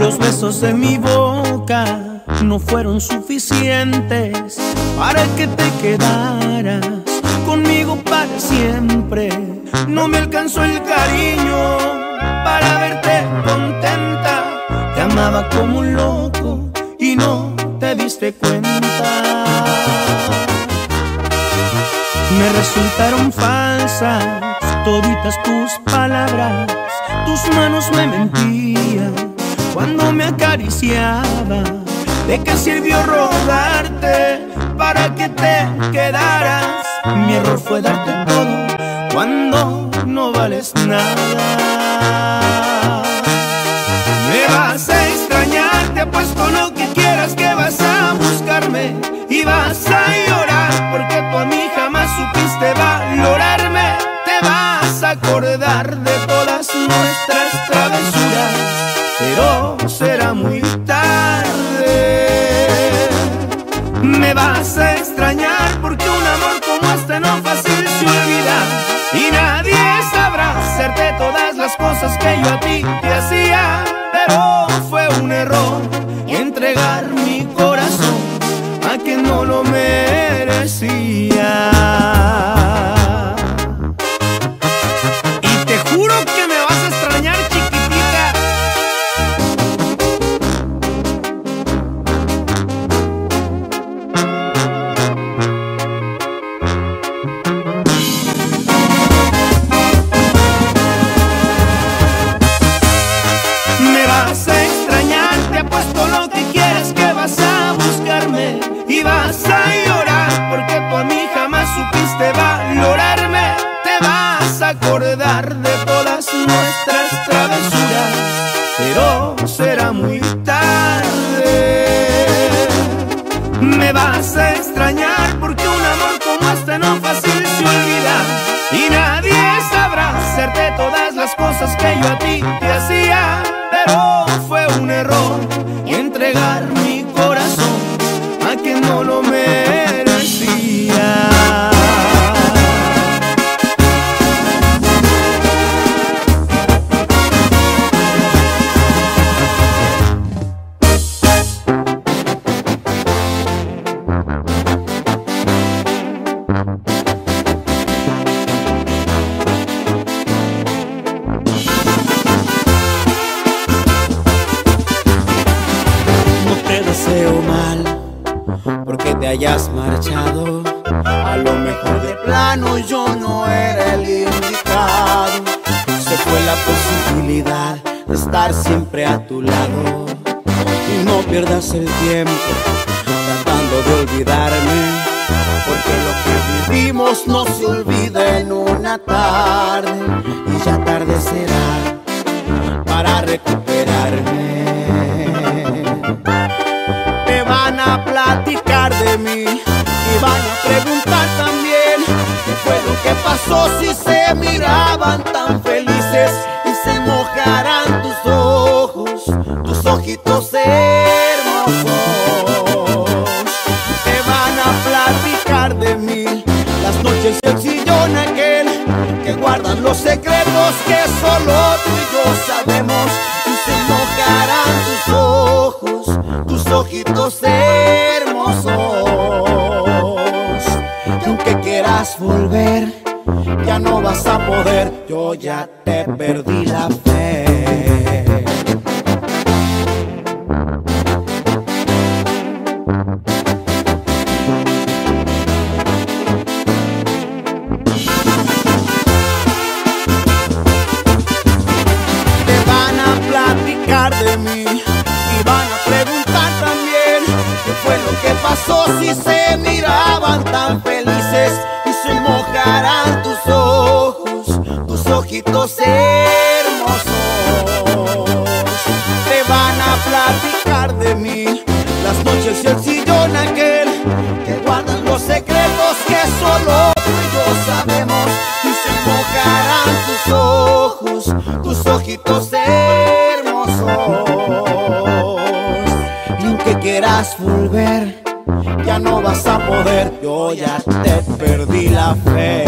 los besos de mi boca no fueron suficientes para que te quedaras conmigo para siempre. No me alcanzó el cariño para verte contenta. Te amaba como un loco y no te diste cuenta. Me resultaron falsas toditas tus palabras. Tus manos me mentían cuando me acariciaba. ¿De qué sirvió rogarte para que te quedaras? Mi error fue darte todo cuando no vales nada. Me vas a extrañar, te apuesto lo que quieras que vas a buscarme y vas a llorar porque tú a mí jamás supiste valorarme. Te vas a acordar de todas nuestras travesuras, pero será muy tarde. Me vas a extrañar porque un amor como este no fácil se olvida y nadie sabrá hacerte todas las cosas que yo a ti te hacía. Pero fue un error entregar mi corazón a quien no lo merecía. Y te juro que me vas a extrañar, chiquitita. Me vas a extrañar, te apuesto lo que quieres que vas a buscarme y vas a llorar porque tú a mí jamás supiste valorarme. Te vas a acordar de todas nuestras travesuras, pero será muy tarde. Me vas a extrañar porque un amor como este no fácil se olvida y nadie sabrá hacerte todas las cosas que yo a ti te hacía. Pero fue un error entregar mi corazón a quien no lo merecía. Porque te hayas marchado, a lo mejor de plano yo no era el indicado. Se fue la posibilidad de estar siempre a tu lado. Y no pierdas el tiempo tratando de olvidarme, porque lo que vivimos no se olvida en una tarde. Y ya tarde será para recuperarme. Van a platicar de mí y van a preguntar también qué fue lo que pasó si se miraban tan felices y se mojarán tus ojos, tus ojitos hermosos. Te van a platicar de mí las noches y el sillón aquel que guardan los secretos que solo tú y yo sabemos, y se mojarán tus ojos, tus ojitos hermosos. Y aunque quieras volver, ya no vas a poder, yo ya te perdí la fe. Te van a platicar de mí y van a preguntar también qué fue lo que pasó si se miraban tan felices y se mojarán tus ojos, tus ojitos hermosos. Te van a platicar de mí las noches y el sillón aquel que guardan los secretos que solo tú y yo sabemos, y se mojarán tus ojos, tus ojitos hermosos. Y aunque quieras volver, ya no vas a poder, yo ya te perdí la fe.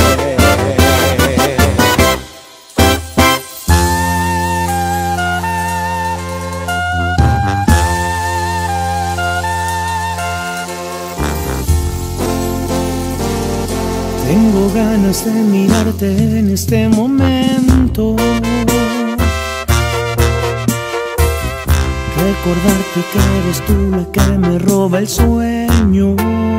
verte en este momento, recordarte que eres tú la que me roba el sueño.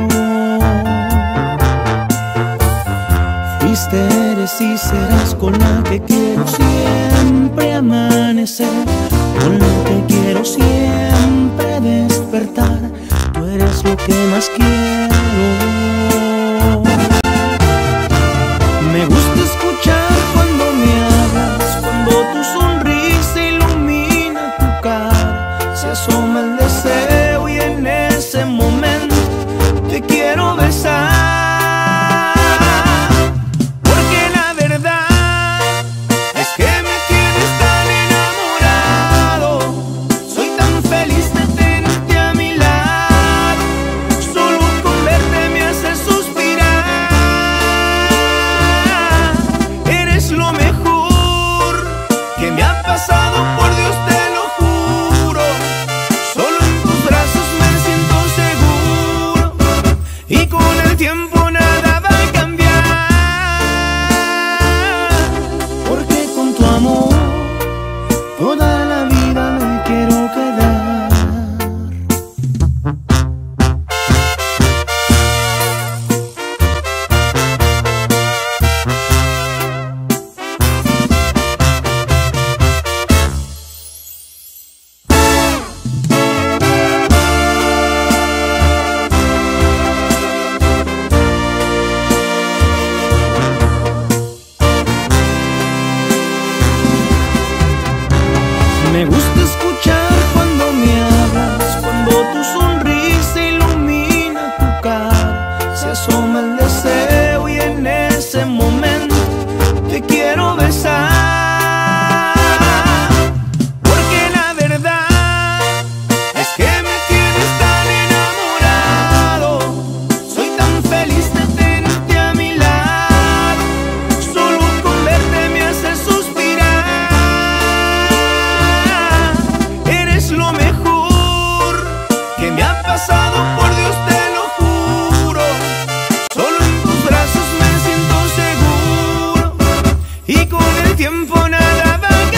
Fuiste, eres y serás con la que quiero siempre amanecer, con la que quiero siempre despertar. Tú eres lo que más quiero. Me gusta escuchar cuando me hablas, cuando tu sonrisa ilumina tu cara, se asoma el deseo y en ese momento te quiero besar. Me gusta escuchar cuando me hablas, cuando tu sonrisa ilumina tu cara, se asoma el deseo y en ese momento te quiero besar. Porque la verdad es que me tienes tan enamorado, soy tan feliz de tenerte a mi lado, solo con verte me hace suspirar. Lo mejor que me ha pasado, por Dios te lo juro. Solo en tus brazos me siento seguro y con el tiempo nada va a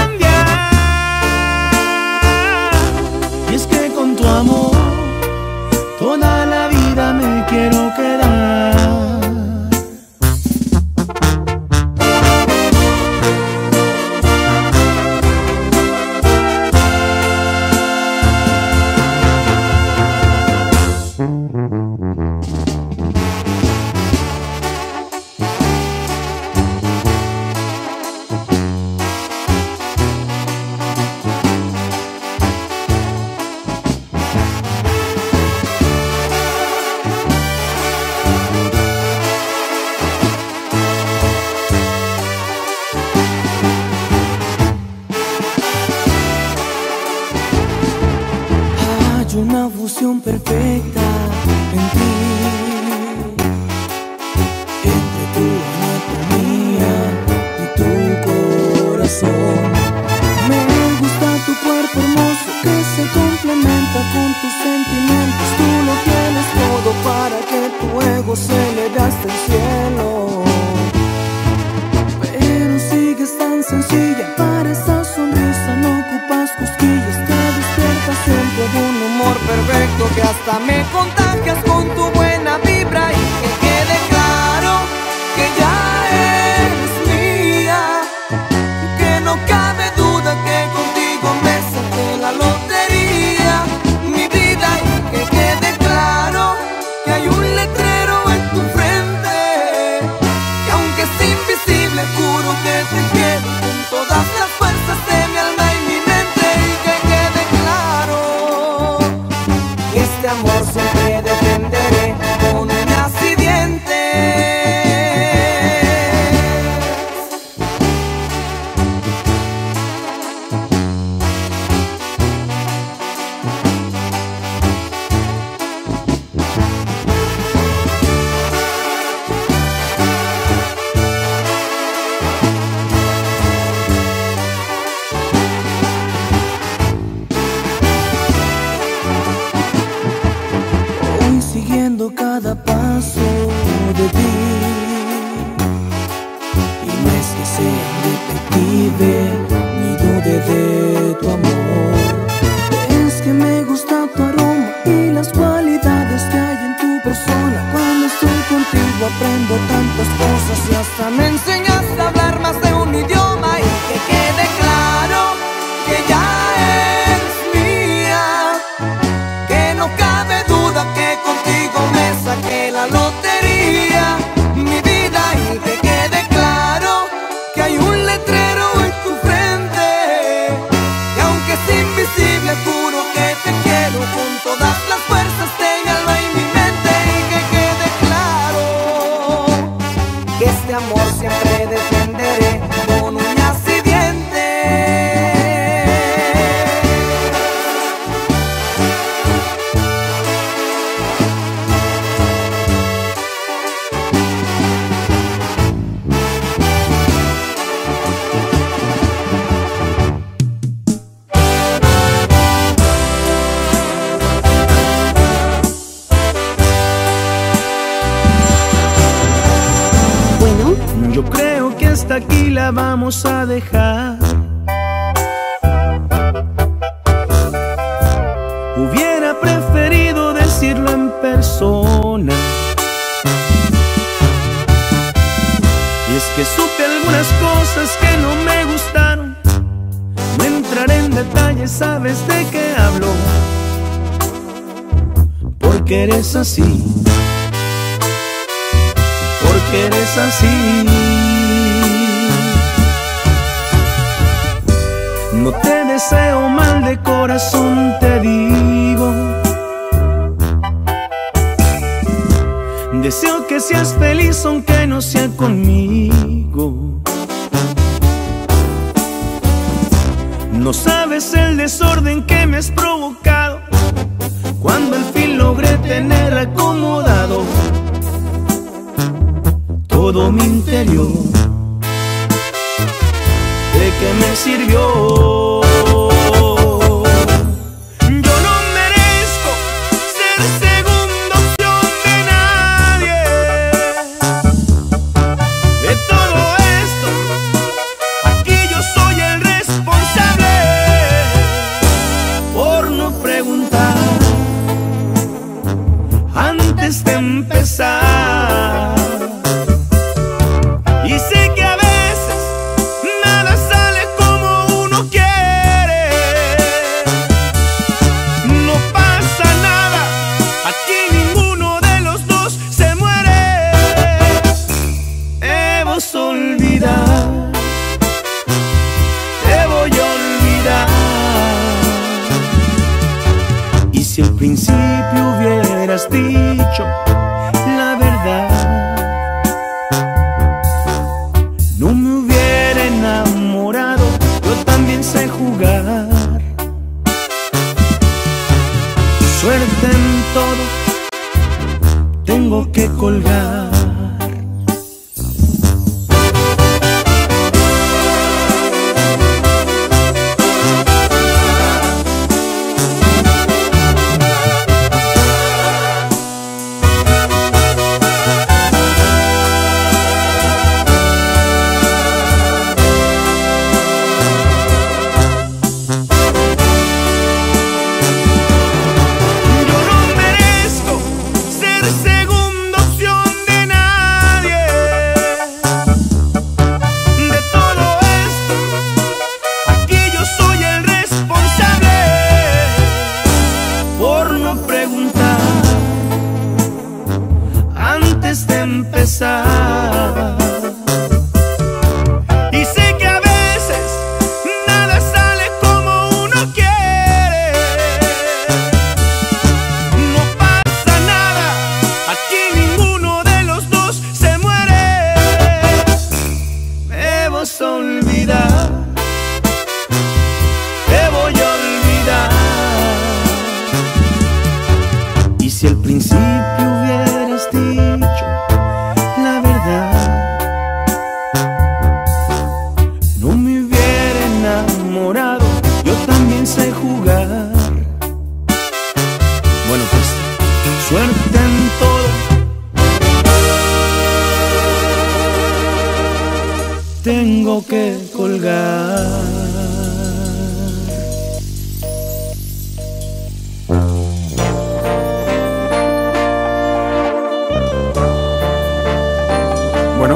cambiar. Y es que con tu amor toda la vida me quiero quedar. Una fusión perfecta en ti, entre tu anatomía y tu corazón. Me gusta tu cuerpo hermoso que se complementa con tus sentimientos. Tú lo tienes todo para que tu ego se eleve hasta el cielo, pero sigues tan sencilla. Para esa sonrisa no ocupas cosquillas, te despiertas siempre de un humor perfecto que hasta me contagias con tu buena vibra. Y que quede claro que ya eres mía, que no cabe duda que contigo me saqué la lotería, mi vida. Y que quede claro que hay un letrero en tu frente, que aunque es invisible juro que te quiero con todas las fuerzas de mi alma y mi mente. Y que quede claro, este amor siempre defenderé. que sea indetectible, ni dude de tu amor. Es que me gusta tu aroma y las cualidades que hay en tu persona. Cuando estoy contigo aprendo tantas cosas y hasta me enseñas a hablar más de un idioma. Y que quede claro que ya eres mía, que no cabe duda que contigo me saqué la lotería, mi vida. Y que quede claro que hay un letrero en tu frente, y aunque es invisible juro que te quiero con todas las fuerzas de mi alma y mi mente. Y que quede claro que este amor siempre defenderé con uñas y dientes. Yo creo que hasta aquí la vamos a dejar. Hubiera preferido decirlo en persona, y es que supe algunas cosas que no me gustaron. No entraré en detalles, sabes de qué hablo, porque eres así, porque eres así. No te deseo mal, de corazón te digo. Deseo que seas feliz aunque no sea conmigo. No sabes el desorden que me has provocado cuando al fin logré tener acomodado todo mi interior. ¿De qué me sirvió? Yo no merezco ser segunda opción de nadie. De todo esto, aquí yo soy el responsable por no preguntar antes de empezar. Y sé que a veces nada sale como uno quiere. No pasa nada, aquí ninguno de los dos se muere. Te vas a olvidar, te voy a olvidar. Y si al principio hubieras dicho la verdad, no me hubiera enamorado. Yo también sé jugar. Suerte en todo, tengo que colgar. Y sé que a veces nada sale como uno quiere. No pasa nada, aquí ninguno de los dos se muere. Me vas a olvidar, te voy a olvidar. Y si al principio hubieras dicho la verdad, no me hubiera enamorado. Yo también sé jugar. Bueno, pues suerte en todo. tengo que colgar. Bueno,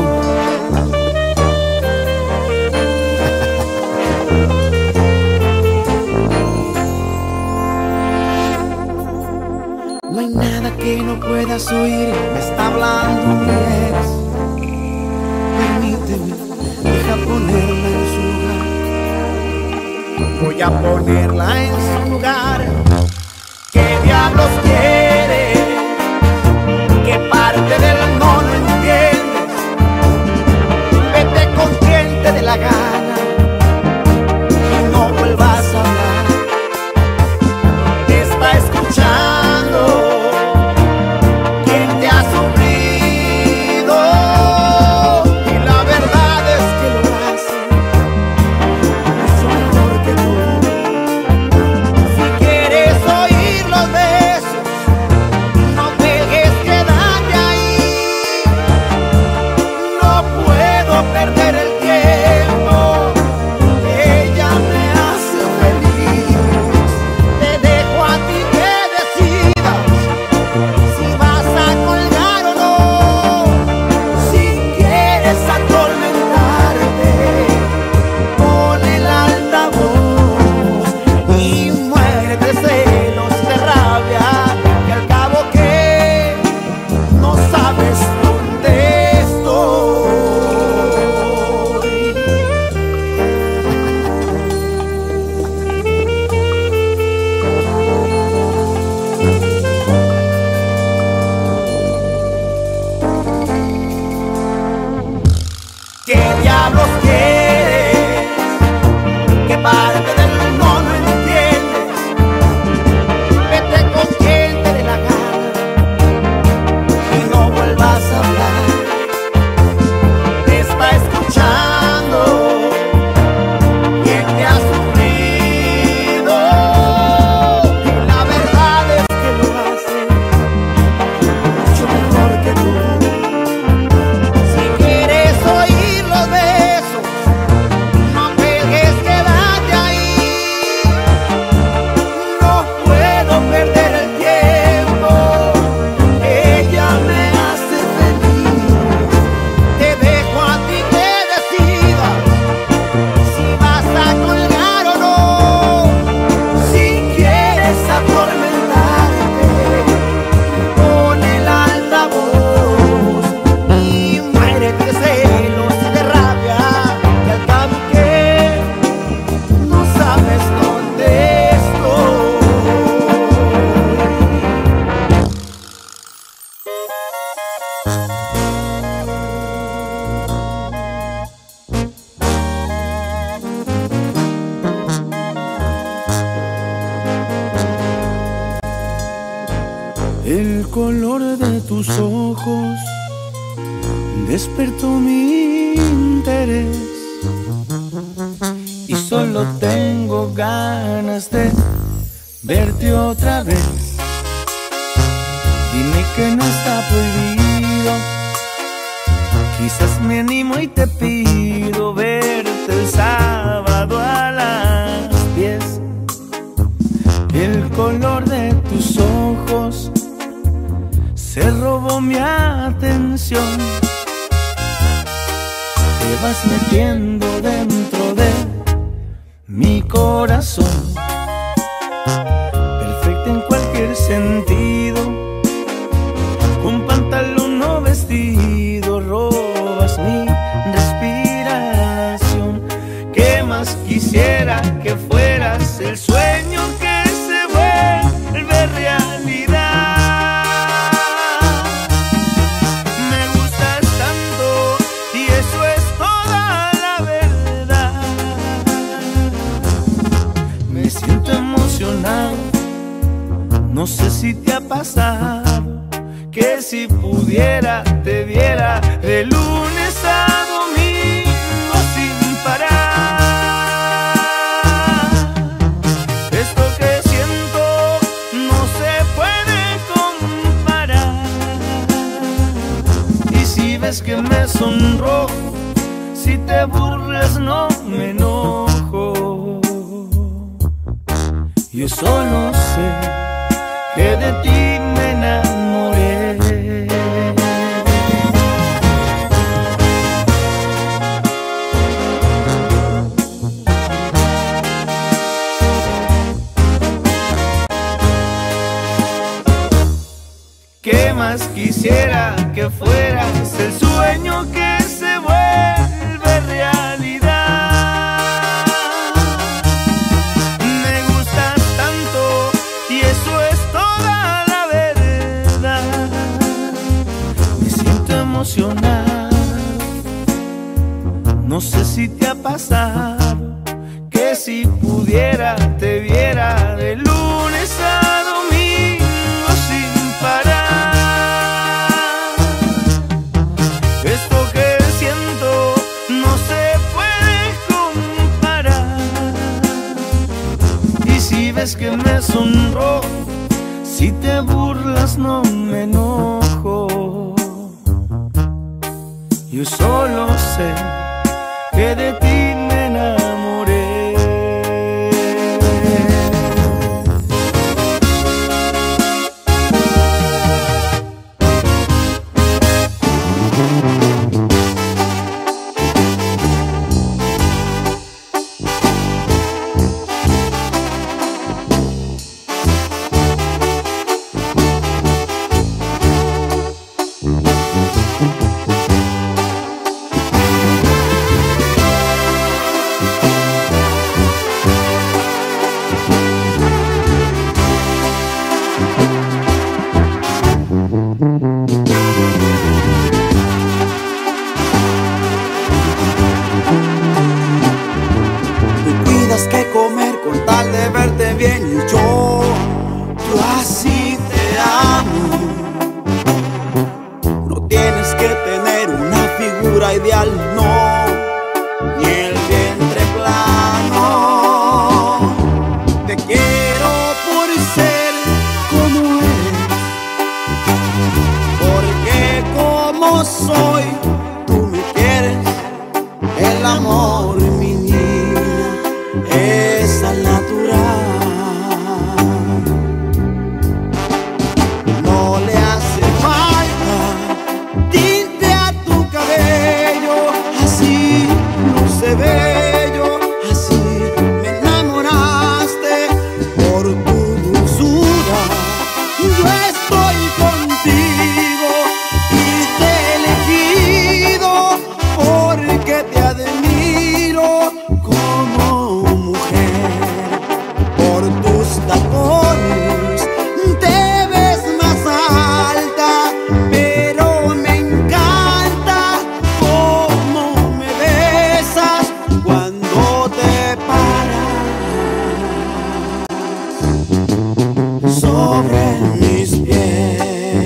no hay nada que no puedas oír, me está hablando mi ex. Permíteme, deja ponerla en su lugar. Voy a ponerla en su lugar. ¿Qué diablos quiere? ¿Qué parte del no entiendes? Vete con quien te dé la gana y no vuelvas a hablar. Te está escuchando quien te ha sufrido y la verdad es que lo hace mucho mejor que tú. Si quieres oír los besos, no dejes quedarte ahí. No puedo perder el tiempo, ella me hace feliz. Te dejo a ti que decidas si vas a colgar o no. Si quieres atormentarte, pon el altavoz y muérete de celos, de rabia, que al cabo que no sabes dónde estoy. ¿Qué diablos quieres? ¿Qué parte del no entiendes? Vete con quien te dé la gana y no vuelvas a hablar. Te está escuchando quien te ha sufrido y la verdad es que lo hace mucho mejor que tú. Si quieres oír los besos, no dejes quedarte ahí. No puedo perder el tiempo, ella me hace feliz. Te dejo a ti que decidas si vas a colgar o no. Si quieres atormentarte, pon el altavoz y muérete de celos, de rabia, que al cabo que no sabes dónde estoy. el color de tus ojos despertó mi interés y solo tengo ganas de verte otra vez. Dime que no está prohibido, quizás me animo y te pido verte el sábado a las 10. El color de tus ojos se robó mi atención. Te vas metiendo dentro de mi corazón, perfecta en cualquier sentido, con pantalón o vestido, robas mi respiración. ¿Qué más quisiera que fueras el sueño que se vuelve realidad? Me gustas tanto y eso es toda la verdad. Me siento emocionado, no sé si te ha pasado que si pudiera te viera de lunes a domingo sin parar. Esto que siento no se puede comparar. Y si ves que me sonrojo, si te burlas no me enojo. Yo solo sé que de ti me enamoré. ¿Qué más quisiera que fueras el sueño que se vuelve realidad? Me gustas tanto y eso es toda la verdad. Me siento emocionado, no sé si te ha pasado que si pudiera te viera de lunes a domingo sin parar. Esto que siento no se puede comparar. Y si ves que me sonrojo, si te burlas no me enojo. Yo solo sé que de ti me enamoré. Así te amo. No tienes que tener una figura ideal, no, ni el vientre plano. Te quiero por ser como eres, porque como soy, tú me quieres. El amor, mi niña, es al natural. Bello, así me enamoraste por tu dulzura. Yo estoy contigo y te he elegido porque te admiro como mujer. Por tus tacones te ves más alta, pero me encanta cómo me besas cuando te paras sobre mis pies.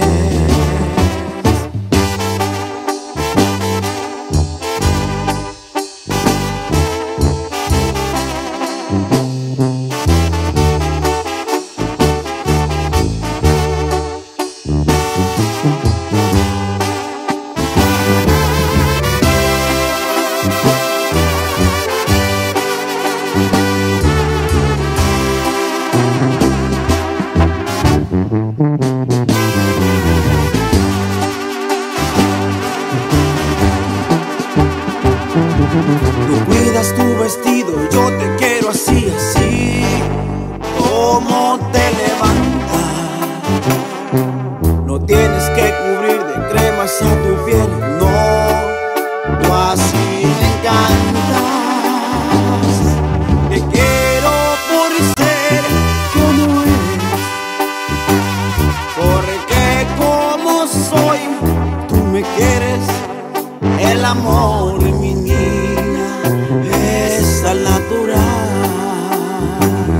Tú cuidas tu vestido, yo te quiero así, así como te levantas. No tienes que cubrir de cremas a tu piel, no, tú así me encantas. Te quiero por ser como eres, porque como soy, tú me quieres. El amor, mi niña, es al natural.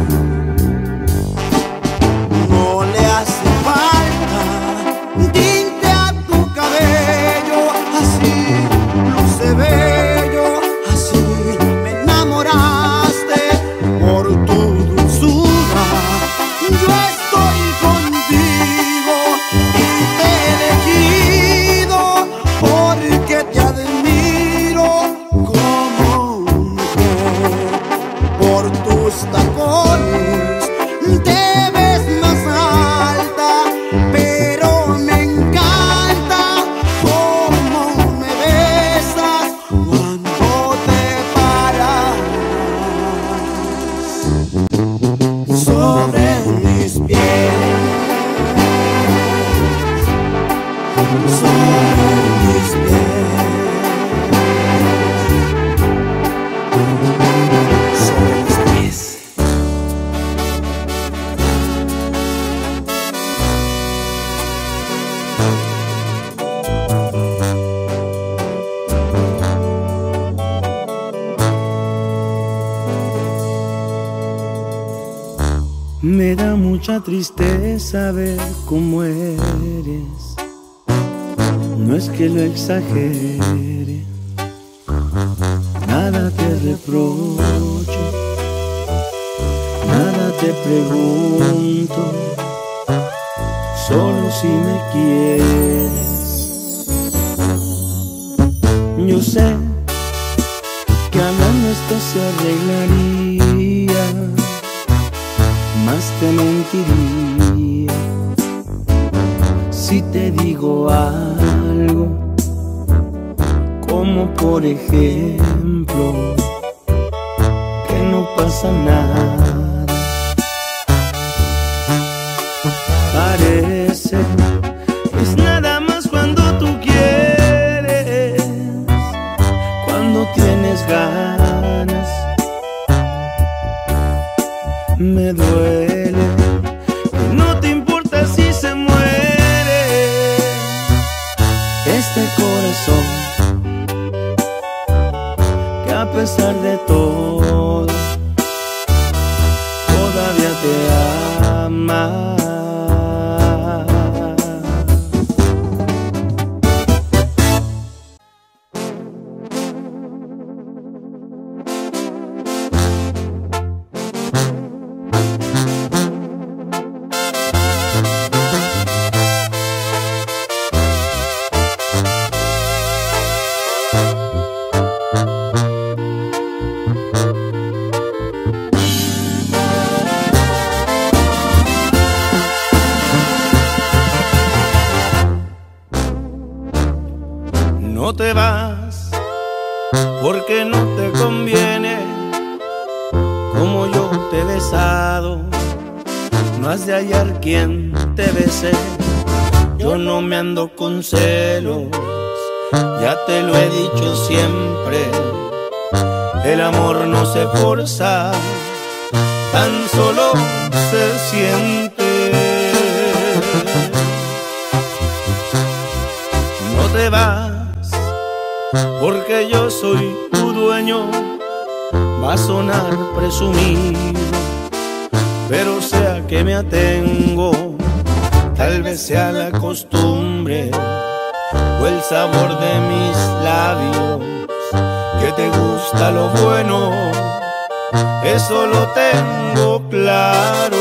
No le hace falta tinte a tu cabello, así luce bello, así Me da mucha tristeza ver cómo eres. No es que lo exagere, nada te reprocho, nada te pregunto, solo si me quieres. Yo sé que hablando esto se arreglaría, más te mentiría si te digo algo, como por ejemplo que no pasa nada. Parece que es nada más cuando tú quieres, cuando tienes ganas. Me duele que no te importa si se muere este corazón, que a pesar de todo todavía te ama. No te vas porque no te conviene, como yo te he besado, no has de hallar quien te bese. Yo no me ando con celos, ya te lo he dicho siempre. El amor no se forza, tan solo se siente. No te vas porque yo soy tu dueño. Va a sonar presumido, pero sea que me atengo, tal vez sea la costumbre o el sabor de mis labios, que te gusta lo bueno, eso lo tengo claro.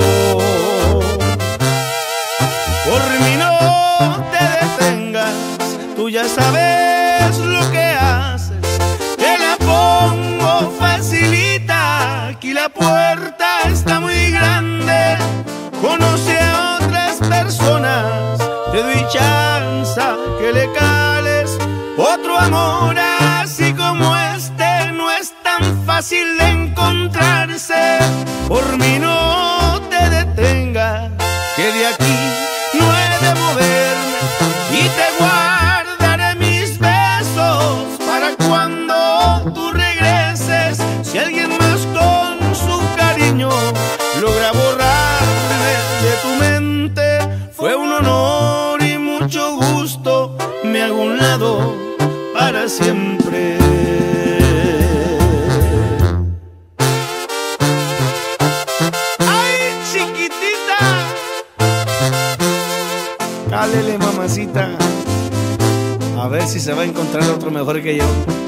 Por mí no te detengas, tú ya sabes lo que haces. Te la pongo facilita, aquí la puerta está muy grande. Conoce a otras personas, te doy chance que le cales. Otro amor así como este no es tan fácil de encontrarse. Por mí no te detengas, que de aquí no he de moverme, y te guardaré mis besos para cuando tú regreses. Si alguien más con su cariño logra borrarme de tu mente, fue un honor y mucho gusto, me hago un lado para siempre. ¡Ay, chiquitita! Cálele, mamacita, a ver si se va a encontrar otro mejor que yo.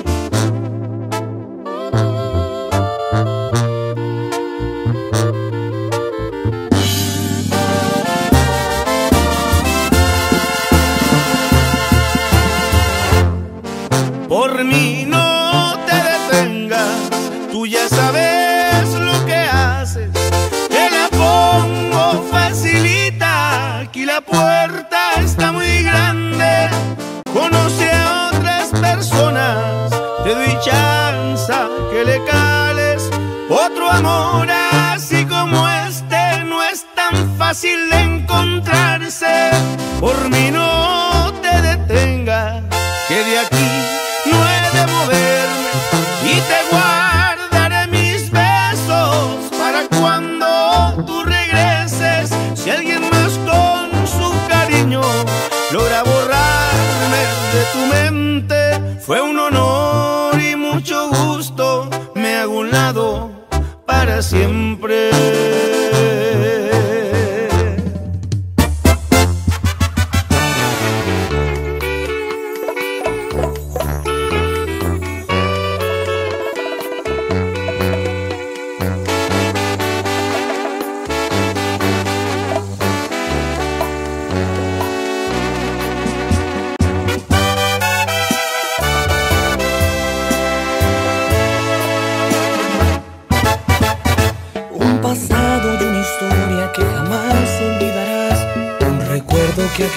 Por mí no te detengas, tú ya sabes lo que haces. Te la pongo facilita, aquí la puerta está muy grande. Conoce a otras personas, te doy chance que le cales. Otro amor así como este no es tan fácil de encontrarse. Por mí no te detengas, que de aquí no he de moverme, y te guardaré mis besos para cuando tú regreses. Si alguien más con su cariño logra borrarme de tu mente, fue un honor y mucho gusto, me hago un lado para siempre.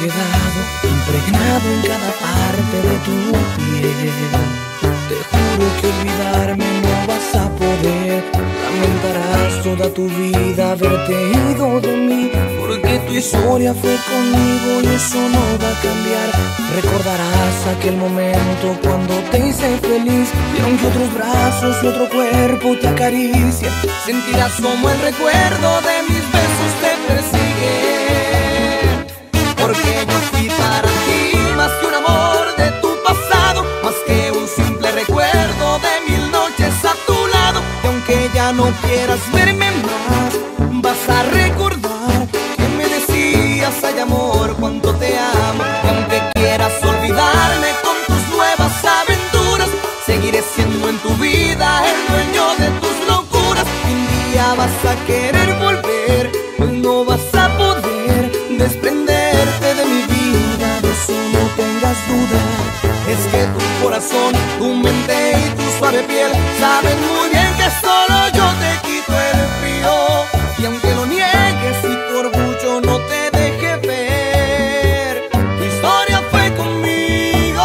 quedado impregnado en cada parte de tu piel. Te juro que olvidarme no vas a poder. Lamentarás toda tu vida haberte ido de mí, porque tu historia fue conmigo y eso no va a cambiar. Recordarás aquel momento cuando te hice feliz, y aunque otros brazos y otro cuerpo te acarician, sentirás como el recuerdo de mis besos te persigue. Porque yo fui para ti más que un amor de tu pasado, más que un simple recuerdo de mil noches a tu lado. Y aunque ya no quieras verme más, vas a recordar que me decías, ay amor, cuánto te amo. Y aunque quieras olvidarme con tus nuevas aventuras, seguiré siendo en tu vida el dueño de tus locuras. Y un día vas a querer volver, pues no vas a poder desprenderte de mi vida, de eso no tengas duda. Es que tu corazón, tu mente y tu suave piel saben muy bien que solo yo te quito el frío. Y aunque lo niegues y tu orgullo no te deje ver, tu historia fue conmigo.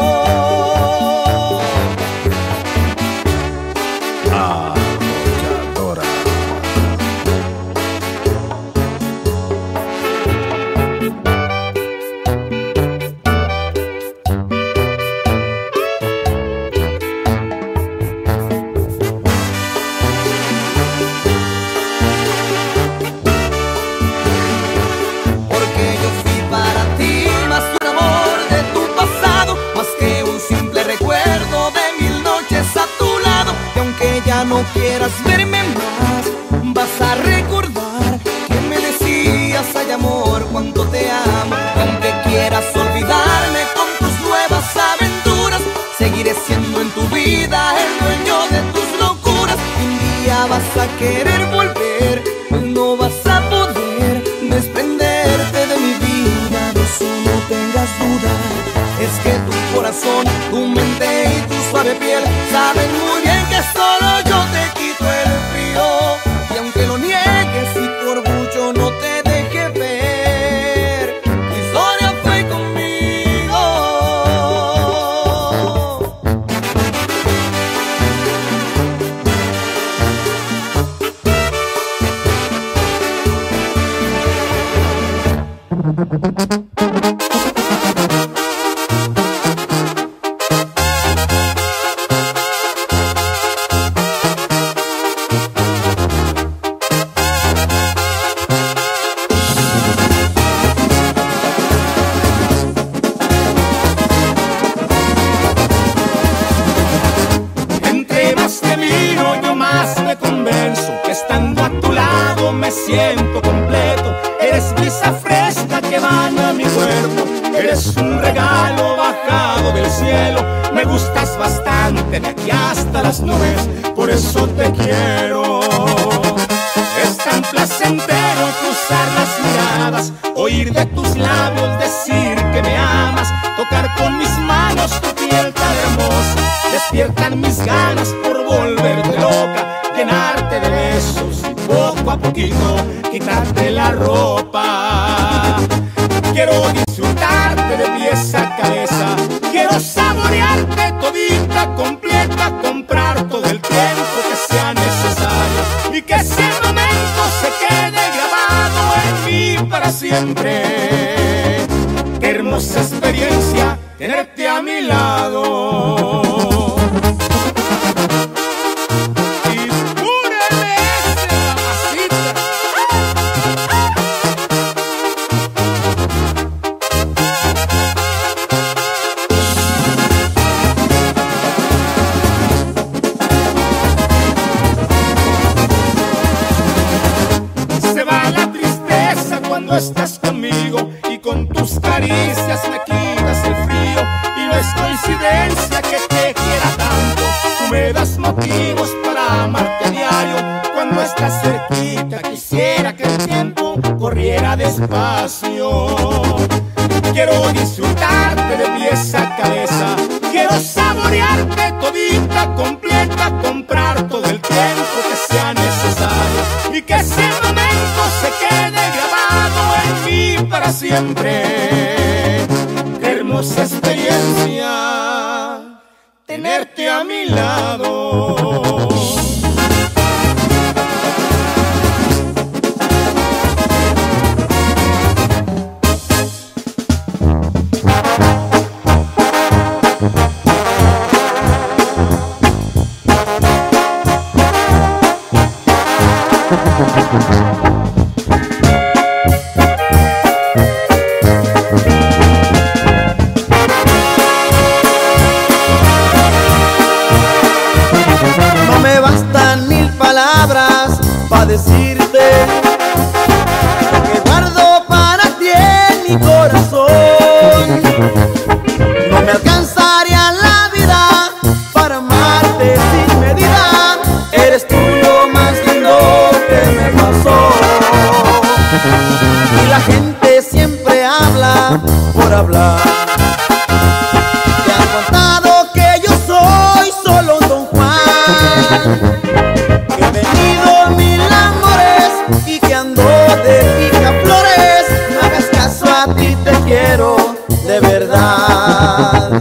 Arrolladora. No quieras verme más, vas a recordar que me decías, ay amor, cuánto te amo. Aunque quieras olvidarme con tus nuevas aventuras, seguiré siendo en tu vida el dueño de tus locuras. Y un día vas a querer volver, pues no vas a poder desprenderte de mi vida, de eso no tengas duda. Es que tu corazón, tu mente y tu suave piel saben muy bien que solo yo te quito el frío. Y aunque lo niegues y tu orgullo no te deje ver, tu historia fue conmigo. Siento completo, eres brisa fresca que emana mi cuerpo, eres un regalo bajado del cielo, me gustas bastante de aquí hasta las nubes, por eso te quiero. Es tan placentero cruzar las miradas, oír de tus labios decir que me amas, tocar con mis manos tu piel tan hermosa, despiertan mis ganas por volverte loca, llenarte de besos y poco a poquito quitarte la ropa. Quiero disfrutarte de pies a cabeza, quiero saborearte todita, completa, comprar todo el tiempo que sea necesario y que ese momento se quede grabado en mí para siempre. Qué hermosa experiencia tenerte a mi lado. Estás conmigo y con tus caricias me quitas el frío, y no es coincidencia que te quiera tanto, tú me das motivos para amarte a diario. Cuando estás cerquita quisiera que el tiempo corriera despacio. Quiero disfrutarte de pies a cabeza, quiero saborearte todita, completa, comprar todo el tiempo que sea necesario y que ese momento se quede grabado en mí para siempre. siempre. Qué hermosa experiencia tenerte a mi lado. No me bastan 1000 palabras para decirte que guardo para ti en mi corazón. No me alcanzaría la vida para amarte sin medida. Eres tú lo más lindo que me pasó. Y la gente siempre habla por hablar. Te han contado que yo soy solo un Don Juan, que he tenido 1000 amores y que ando de picaflores. No hagas caso, a ti te quiero de verdad.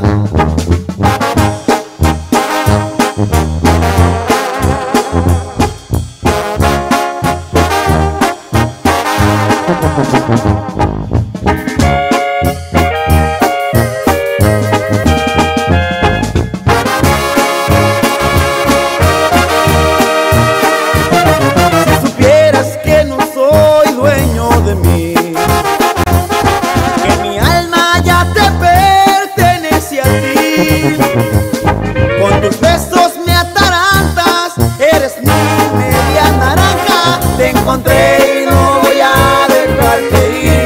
Si supieras que no soy dueño de mí, que mi alma ya te pertenece a ti, con tus besos me atarantas, eres mi media naranja. Te encontré y no voy a dejarte ir.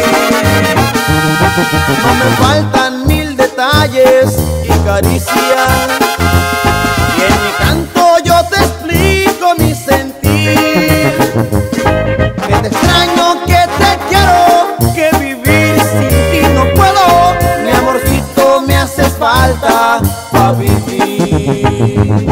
No me faltan 1000 detalles y caricias, y en mi canto yo te explico mi sentir. Que te extraño, que te quiero, que vivir sin ti no puedo. Mi amorcito, me haces falta para vivir.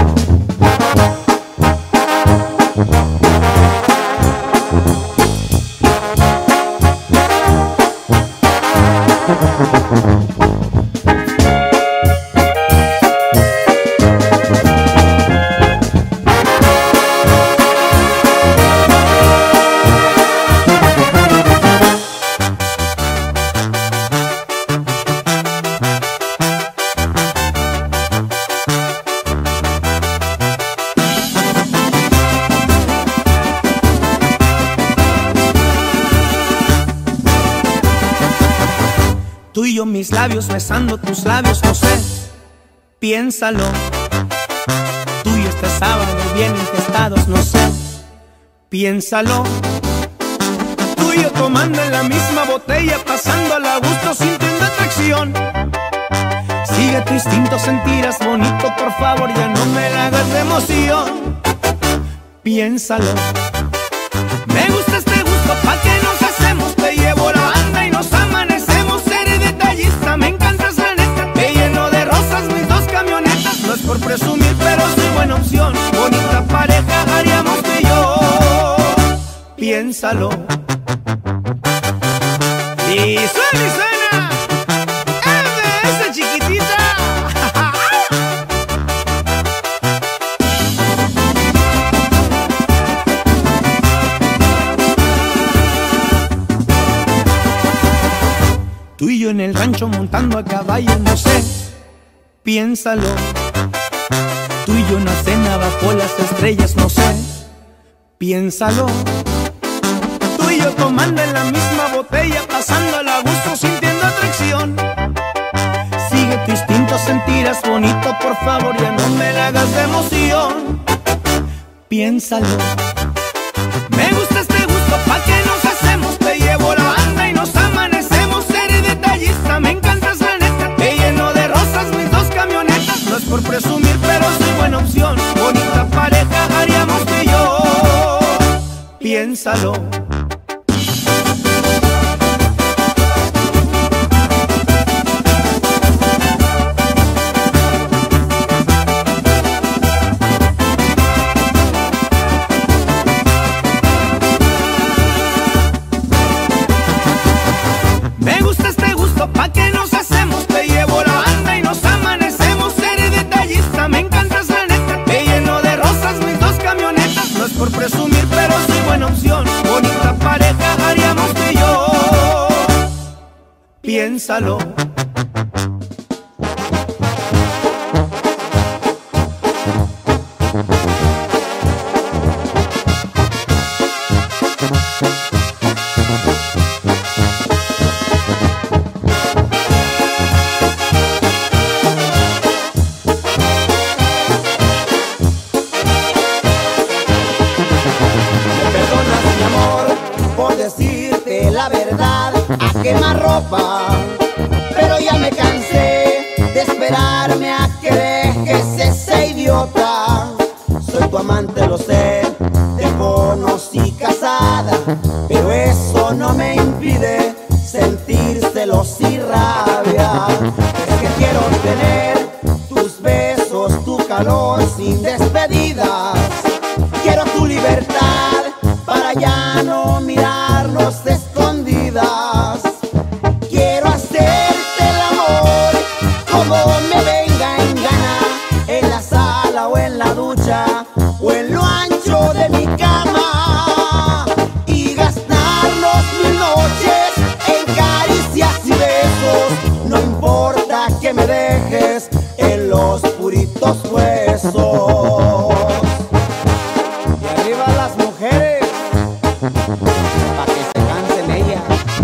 Tú y yo, mis labios besando tus labios, no sé, piénsalo. Tú y yo este sábado bien infestados, no sé, piénsalo. Tú y yo tomando en la misma botella, pasándola a gusto, sintiendo atracción. Sigue tu instinto, sentirás bonito, por favor, ya no me la hagas de emoción. Piénsalo. Me gusta este gusto, pa' que nos hacemos, te llevo la banda y nos amanecemos. Eres detallista, me encantas la neta, te lleno de rosas mis 2 camionetas. No es por presumir, pero soy buena opción, bonita pareja haríamos tú y yo. Piénsalo. Y suena y suena esa chiquitita. Tú y yo en el rancho montando a caballo, no sé, piénsalo. Tú y yo en una cena bajo las estrellas, no sé, piénsalo. Tú y yo tomando en la misma botella, pasándola a gusto, sintiendo atracción. Sigue tu instinto, sentirás bonito, por favor, ya no me la hagas de emoción. Piénsalo. Me gusta este gusto, pa' que nos hacemos, te llevo la banda y nos amanecemos. Eres detallista, me encantas la neta, te lleno de rosas mis 2 camionetas. No es por presumir, pero soy buena opción, bonita pareja haríamos tú y yo. Piénsalo. Me gusta por presumir, pero soy buena opción. Bonita pareja haríamos tú y yo. Piénsalo. Decirte la verdad, a quemar ropa, pero ya me cansé de esperarme a que dejes ese idiota. Soy tu amante, lo sé, te conocí casada, pero eso no me impide sentir celos y rabia. Es que quiero tener tus besos, tu calor sin despedidas. Quiero tu libertad para ya no mirarnos escondidas. Quiero hacerte el amor como me venga en gana, en la sala o en la ducha o en lo ancho de mi cama, y gastarnos 1000 noches en caricias y besos. No importa que me dejes en los puritos huesos. Y arriba las mujeres, pa' que se cansen ellas.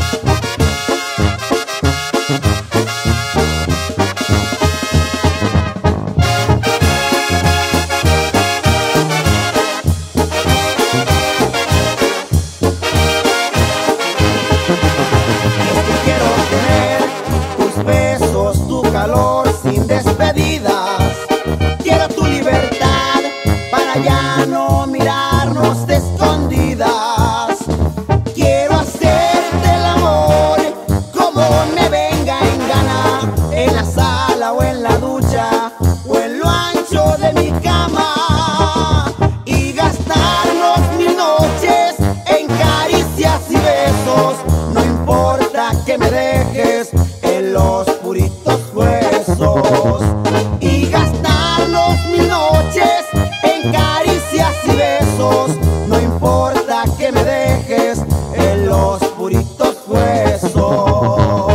Es que quiero tener tus besos, tu calor sin despedidas. Quiero tu libertad para ya no mirarnos de escondidas. Quiero hacerte el amor como me venga en gana, en la sala o en la ducha o en lo ancho de mi cama, y gastarnos 1000 noches en caricias y besos. No importa que me dejes en los puritos huesos, y gastarnos 1000 noches en caricias y besos. No importa que me dejes en los puritos huesos.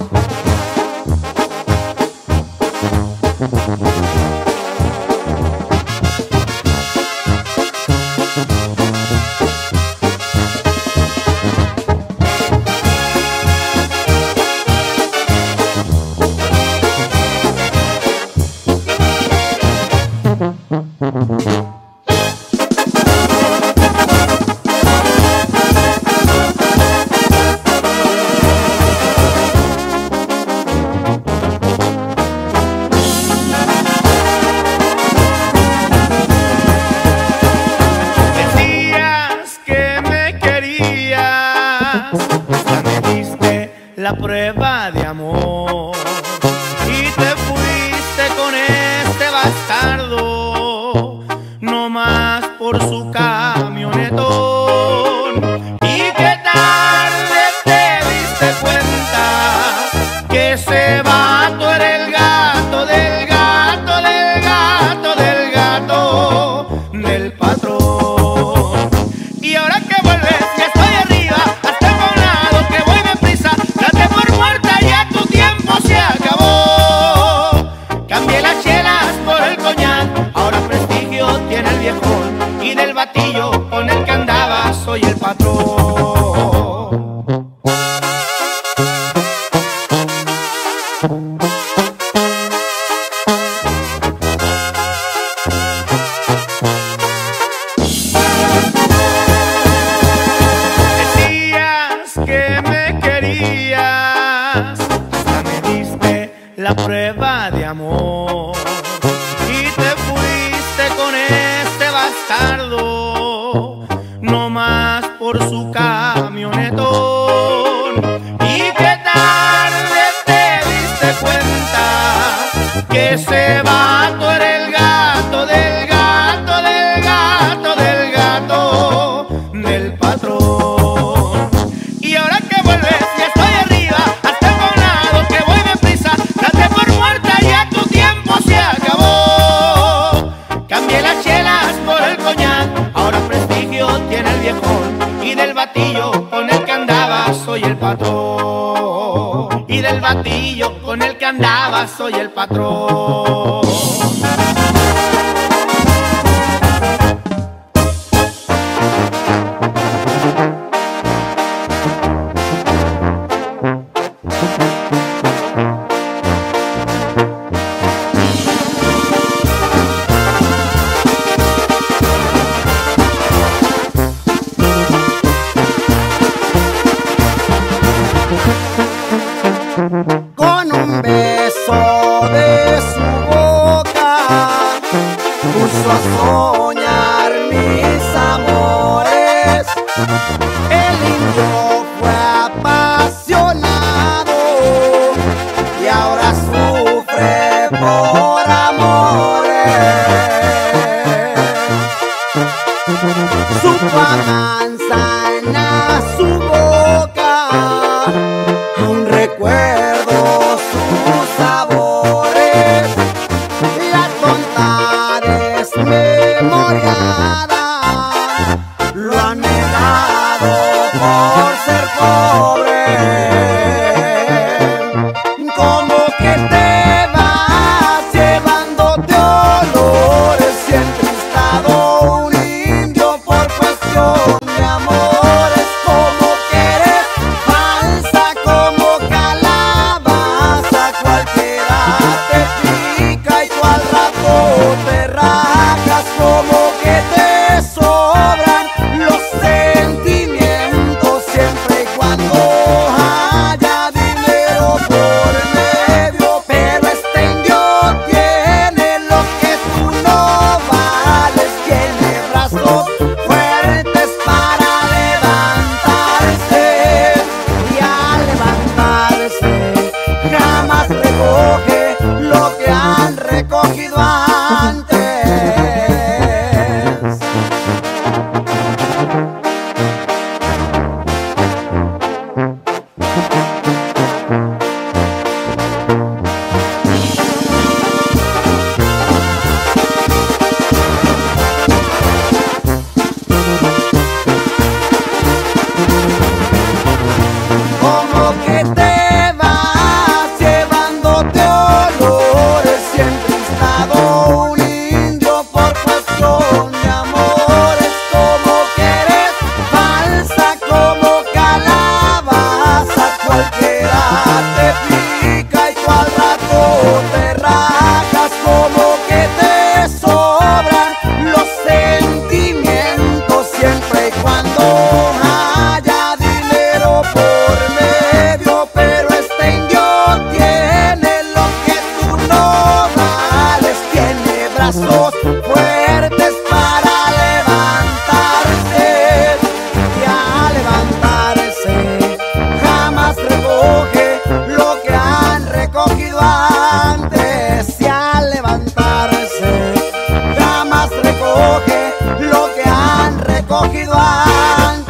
Ya me diste la prueba de amor y te fuiste con este bastardo, no más por su camionetón. Y que tarde te diste cuenta que ese vato era el gato del gato del gato del gato del patrón. Y ahora que vuelves ya estoy arriba, hasta el lado que voy deprisa. Date por muerta, ya tu tiempo se acabó. Cambié las chelas por el coñac, ahora prestigio tiene el viejón, y del batillo con el que andaba soy el patrón. La prueba de amor y te fuiste con este bastardo, no más por su camionetón. Y que tarde te diste cuenta que ese vato era el gato del gato del gato del gato del patrón. Y ahora que vuelves ya estoy arriba, hasta el lado que voy deprisa. Date por muerta, ya tu tiempo se acabó. Cambié las chelas por el coñac, ahora prestigio patrón. Y del batillo con el que andaba soy el patrón. Con un beso de su boca puso a soñar mis amores. El indio fue apasionado y ahora sufre por amores. Supo manzana su boca, un recuerdo sus sabores, la tonta desmemoriada lo han negado por ser pobre. Como que te vas llevándote olores y entristado un indio por cuestión de amores. Como que eres falsa como calabaza, cualquiera te pica y tú al rato te rajas. Como que te sobran los sentimientos siempre y cuando haya dinero por medio. Pero este indio tiene lo que tú no vales, tiene brazos fuertes para levantarse, y al levantarse jamás recoge lo que han recogido antes. Como que te vas llevándote olores y entristado un indio por cuestión de amores. Como que eres falsa como calabaza, cualquiera te pica y tú al rato te rajas. Como que te sobran los sentimientos siempre y cuando haya dinero por medio. Pero este indio tiene lo que tú no vales, tiene brazos fuertes para levantarse, y al levantarse jamás recoge lo que han recogido antes. Y al levantarse jamás recoge lo que han recogido antes.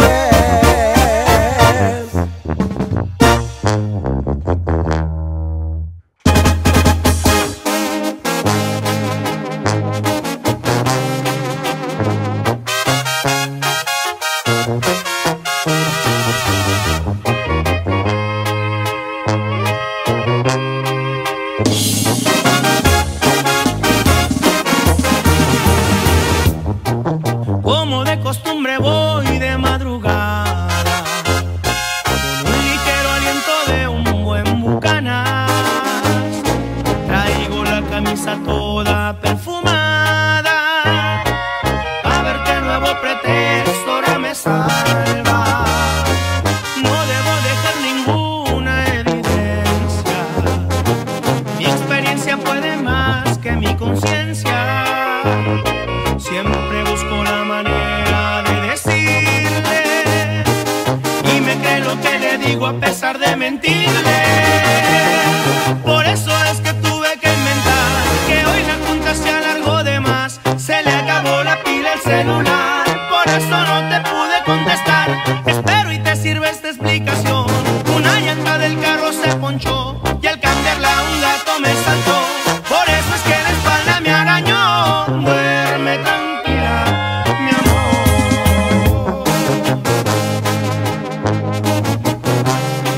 Como de costumbre voy de madrugada, con un ligero aliento de un buen bucanas. Traigo la camisa toda perfumada, a ver qué nuevo pretexto ahora me salva. No debo dejar ninguna evidencia, mi experiencia puede más que mi conciencia. Siempre busco la manera de decirle, y me cree lo que le digo a pesar de mentirle. Por eso es que tuve que inventar que hoy la junta se alargó de más. Se le acabó la pila al celular, por eso no te pude contestar. Espero y te sirve esta explicación. Una llanta del carro se ponchó y al cambiarla un gato me saltó. Por eso es que la espalda me arañó. Duerme tranquila, mi amor.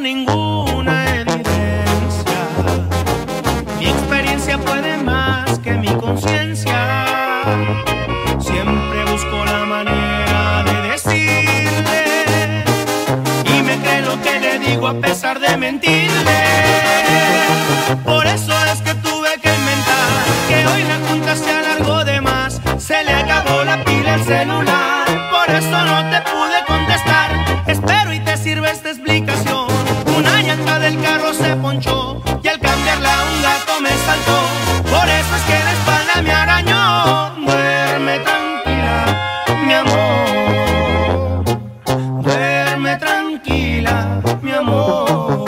ninguna evidencia. Mi experiencia puede más que mi conciencia. Siempre busco la manera de decirle y me cree lo que le digo a pesar de mentirle. Por eso es que tuve que inventar que hoy la junta se alargó de más. Se le acabó la pila al celular, por eso no te pude contestar. Espero y te sirve esta explicación. Una llanta del carro se ponchó y al cambiarla un gato me saltó. Por eso es que la espalda me arañó. Duerme tranquila, mi amor. Duerme tranquila, mi amor.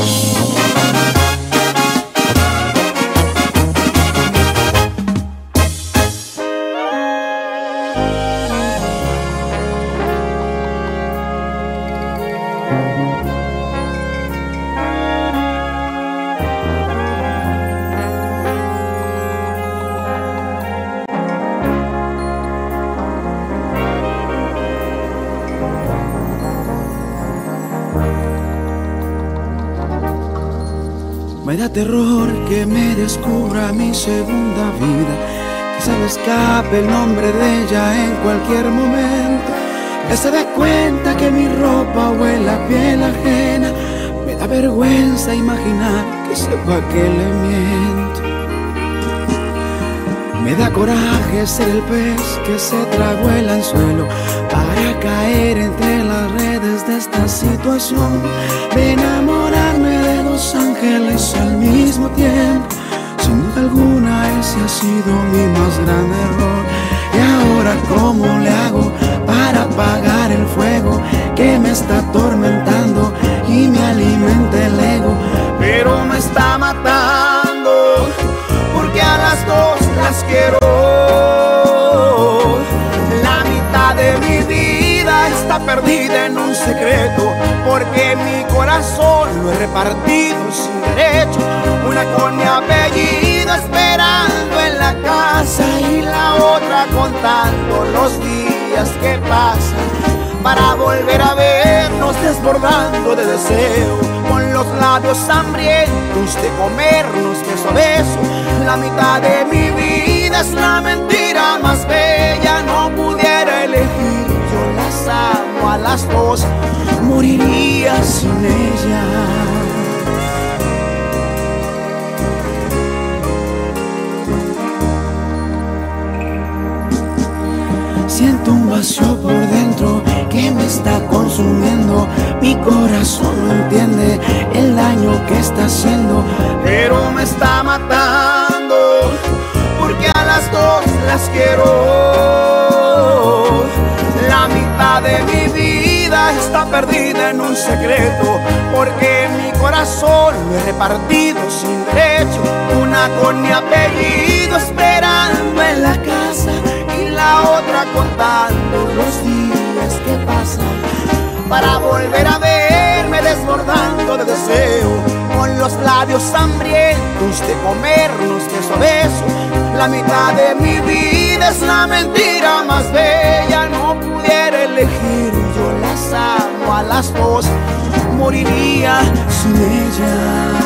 Me da terror que me descubra mi segunda vida, que se me escape el nombre de ella en cualquier momento, que se dé cuenta que mi ropa huele a piel ajena. Me da vergüenza imaginar que sepa que le miento. Me da coraje ser el pez que se tragó el anzuelo para caer entre las redes de esta situación, de enamorarme de dos ángeles al mismo tiempo. Sin duda alguna ese ha sido mi más grande error. Y ahora ¿cómo le hago para apagar el fuego que me está atormentando y me alimenta el ego? Pero me está matando porque a las dos las quiero. La mitad de mi vida está perdida en un secreto, porque mi corazón lo he repartido sin derecho. Una con mi apellido esperando en la casa y la otra contando los días que pasan para volver a vernos desbordando de deseo, con los labios hambrientos de comernos beso a beso. La mitad de mi vida es la mentira más bella. No pudiera elegir, yo las amo a las dos, moriría sin ellas. Siento un vacío por dentro que me está consumiendo. Mi corazón no entiende el daño que está haciendo, pero me está matando porque a las dos las quiero. La mitad de mi vida está perdida en un secreto, porque mi corazón lo he repartido sin derecho. Una con mi apellido esperando en la casa y la otra contando los días que pasan para volver a verme desbordando de deseo, con los labios hambrientos de comernos beso a beso. La mitad de mi vida es la mentira más bella. No pudiera elegir, yo las amo a las dos, moriría sin ellas.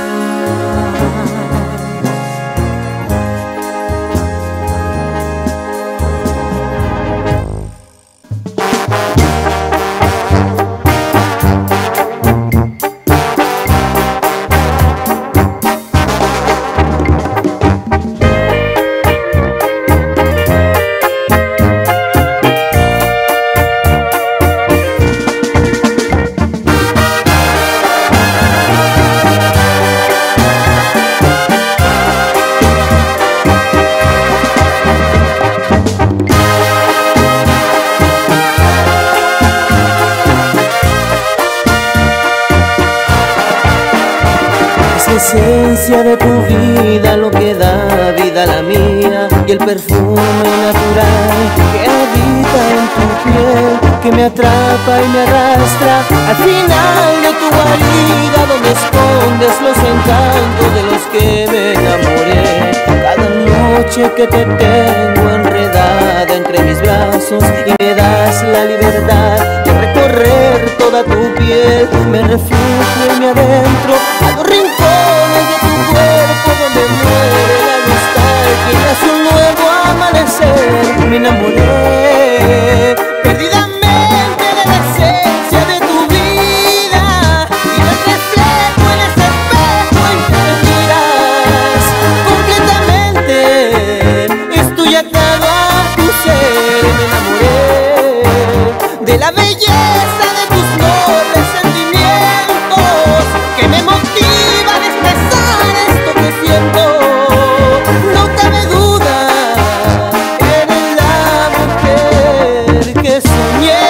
Esencia de tu vida, lo que da vida a la mía, y el perfume natural que habita en tu piel, que me atrapa y me arrastra al final de tu guarida, donde escondes los encantos de los que me enamoré. Cada noche que te tengo enredada entre mis brazos y me das la libertad de recorrer todo toda tu piel. Me refugio y me adentro a los rincones de tu cuerpo donde muere la nostalgia y hace un nuevo amanecer. Me enamoré perdidamente de la esencia de tu vida y del reflejo en ese espejo en que te miras. Completamente estoy atado a tu ser. Me enamoré de la belleza de tus nobles sentimientos que me motivan a expresar esto que siento. No cabe duda, eres la mujer que soñé.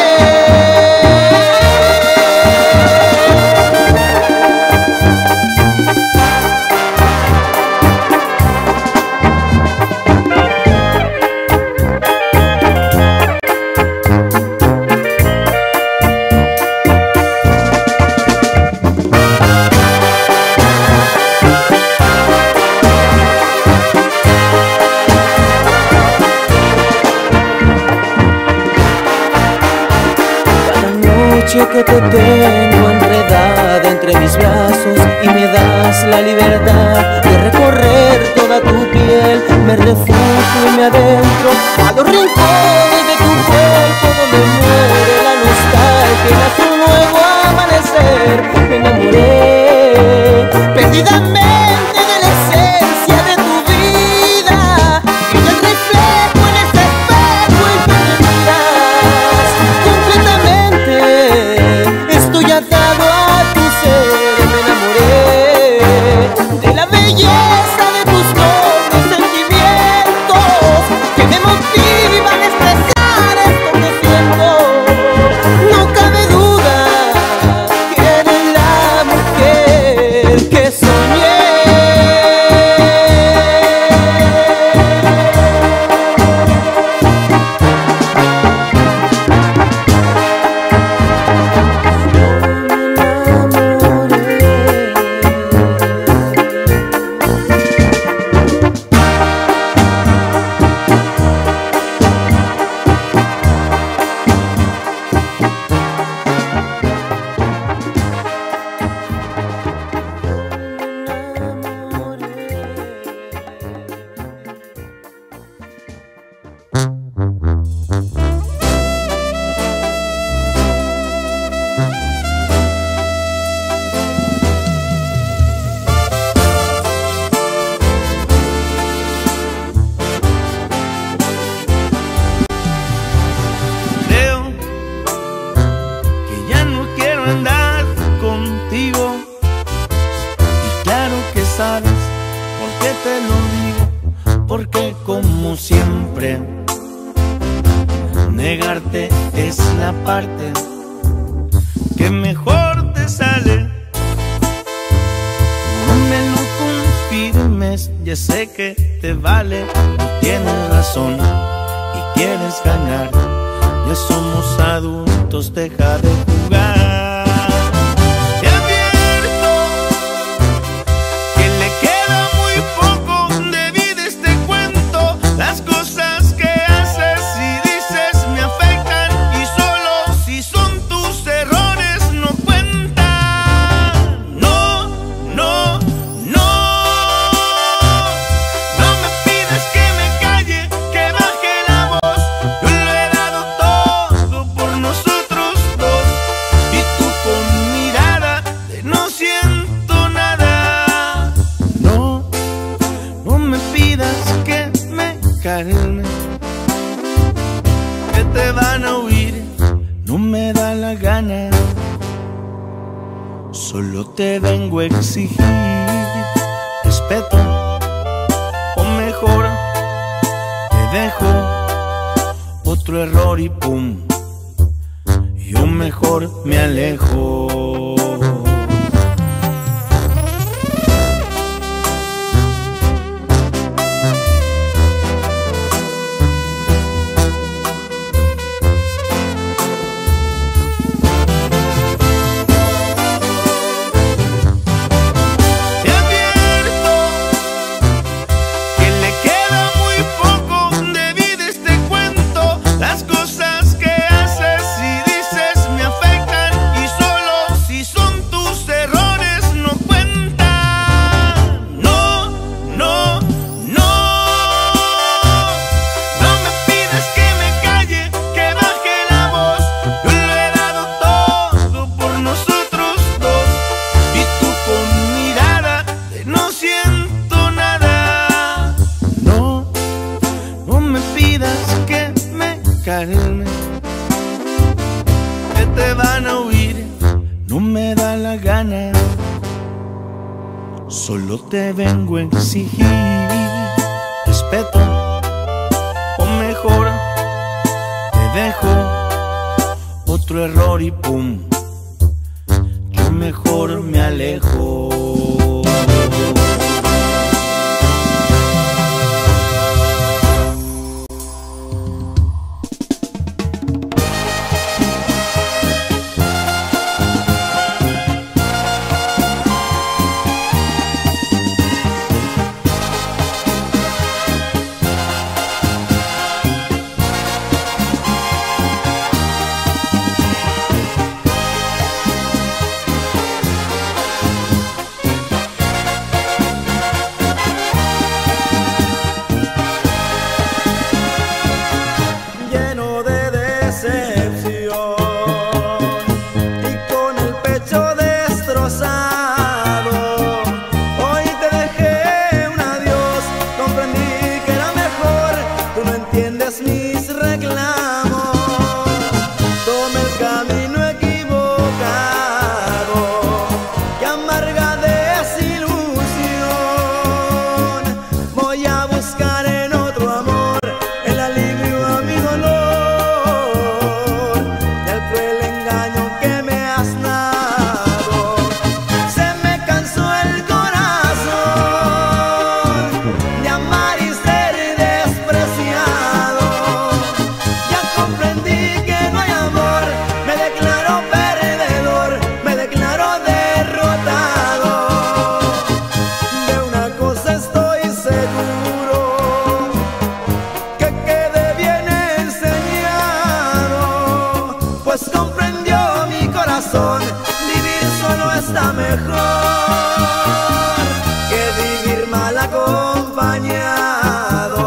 Que te tengo enredada entre mis brazos y me das la libertad de recorrer toda tu piel. Me refugio y me adentro a los rincones de tu cuerpo donde muere la nostalgia y nace un nuevo amanecer. Me enamoré perdidamente de la esencia de tu vida y del reflejo en ese espejo en que te miras. Completamente estoy atado a tu ser. Me enamoré de la belleza de tus nobles sentimientos que me motivan a expresar esto que siento. No cabe duda que eres la mujer que soñé. Creo que ya no quiero andar contigo y claro que sabes por qué te lo digo, porque como siempre negarte es la parte que mejor te sale. No me lo confirmes, ya sé que te vale, tú tienes razón y quieres ganar. Ya somos adultos, deja de jugar. Te advierto que le queda muy poco de vida a este cuento. Las cosas que haces y dices me afectan y solo si son tus errores no cuentan. No, no, no. No me pides que me calle, que baje la voz. Yo lo he dado todo por nosotros dos y tú con mirada de no siento nada. No, no me pidas que me calme, que te van a oír, no me da la gana. Solo te vengo a exigir respeto, o mejor te dejo otro error y pum, yo mejor me alejo. Las cosas que haces y dices me afectan y calme, que te van a huir, no me da la gana. Solo te vengo a exigir respeto, o mejor te dejo otro error y pum, yo mejor me alejo. Vivir solo está mejor que vivir mal acompañado.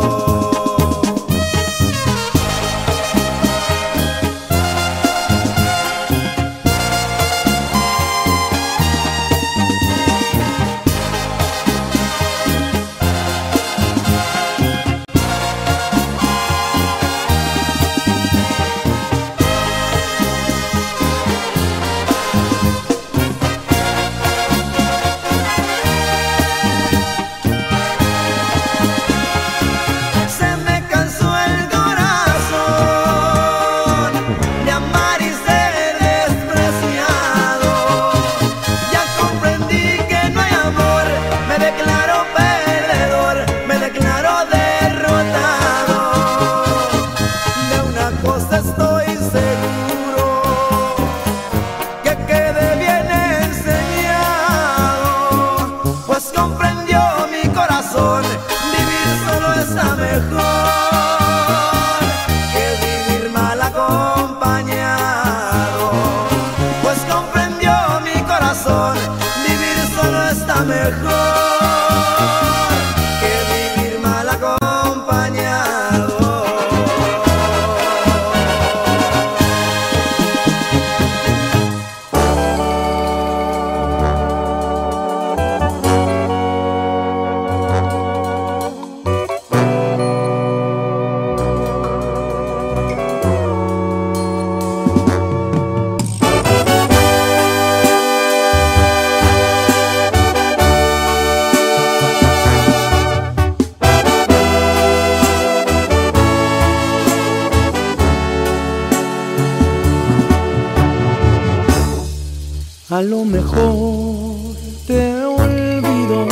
A lo mejor te olvido,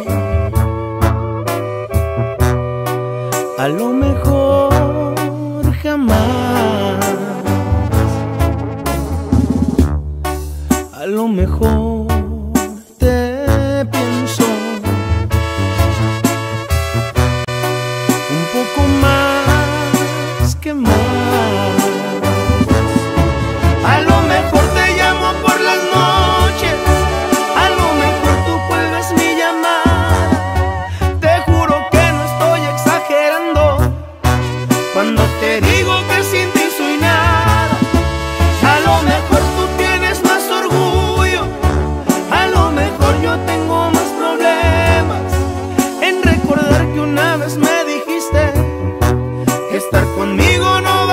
a lo mejor jamás, a lo mejor te pienso un poco más que más. A lo mejor te llamo por las noches, a lo mejor tú cuelgas mi llamada. Te juro que no estoy exagerando cuando te digo que sin ti soy nada. A lo mejor tú tienes más orgullo, a lo mejor yo tengo más problemas en recordar que una vez me dijiste que estar conmigo no va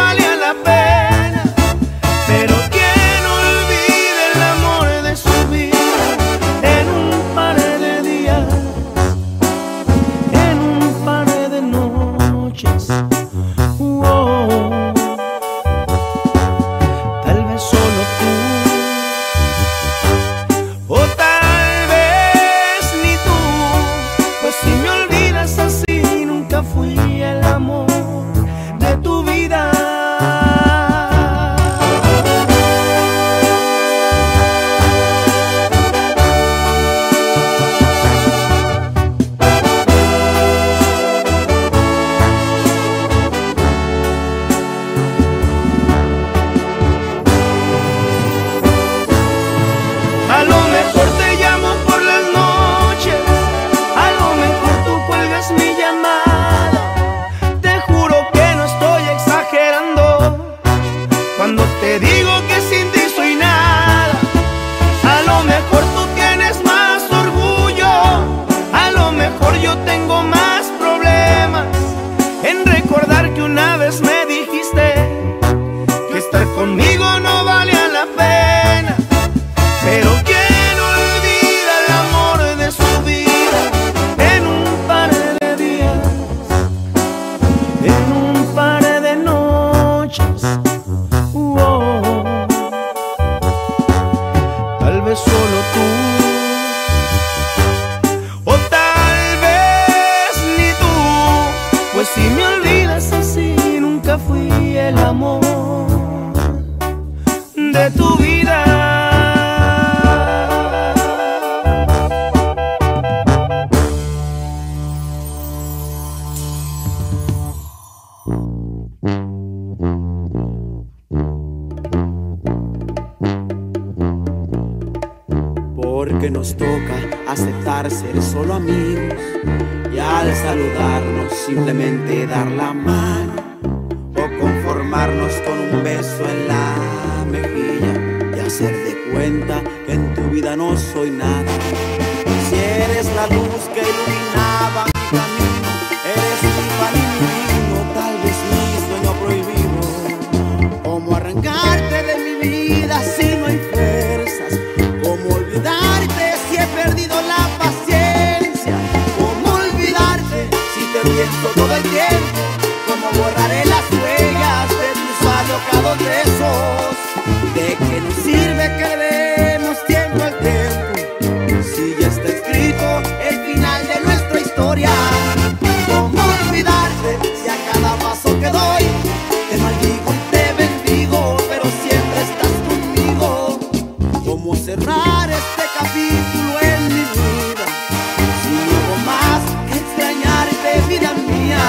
conmigo no valía la pena. Pero ¿quién olvida el amor de su vida en un par de días, en un par de noches? Tal vez solo tú, o tal vez ni tú, pues si me olvidas así, nunca fui el amor de tu vida. Porque nos toca aceptar ser solo amigos y al saludarnos simplemente dar la mano, o conformarnos con un beso en la mejilla y hacer de cuenta que en tu vida no soy nada. Si eres la luz que iluminaba mi camino, eres mi pan y mi vino, tal vez mi sueño prohibido. ¿Cómo arrancarte de mi vida si no hay fuerzas? ¿Cómo olvidarte si he perdido la paciencia? ¿Cómo olvidarte si te pienso todo el tiempo? ¿Cómo borraré las huellas de tus alocados besos? ¿De qué nos sirve que le demos tiempo al tiempo si ya está escrito el final de nuestra historia? ¿Cómo olvidarte si a cada paso que doy te maldigo y te bendigo, pero siempre estás conmigo? ¿Cómo cerrar este capítulo en mi vida si no hago más que extrañarte, vida mía?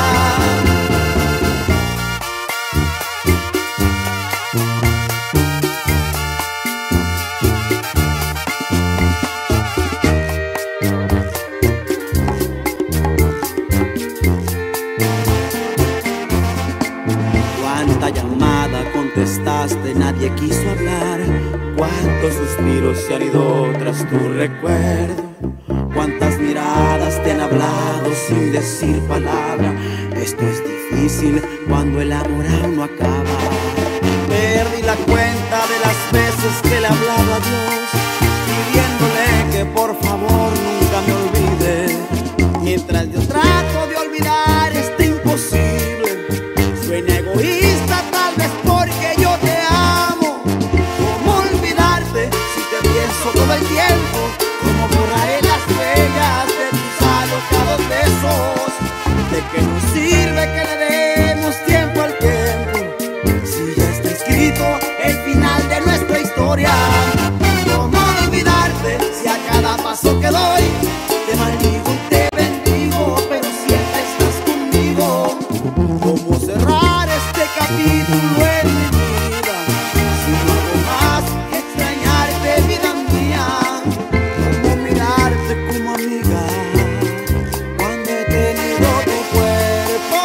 Cuánta llamada contestaste, nadie quiso hablar. Cuántos suspiros se han ido tras tu recuerdo. Cuántas miradas te han hablado sin decir palabra. Esto es difícil cuando el amor aún no acaba. Perdí la cuenta de las veces que le hablaba a Dios, pidiéndole que por favor nunca me olvide. Mientras yo trato de olvidar este imposible, suena egoísta tal vez porque yo te amo. ¿Cómo olvidarte si te pienso todo el tiempo? ¿Cómo borraré las huellas de tus alocados besos? ¿De qué nos sirve que le demos tiempo al tiempo si ya está escrito el final de nuestra historia? ¿Cómo olvidarte si a cada paso que doy te maldigo y te bendigo, pero siempre estás conmigo? ¿Cómo cerrar este capítulo en mi vida si no hago más que extrañarte, vida mía? ¿Cómo mirarte como amiga cuando he tenido tu cuerpo?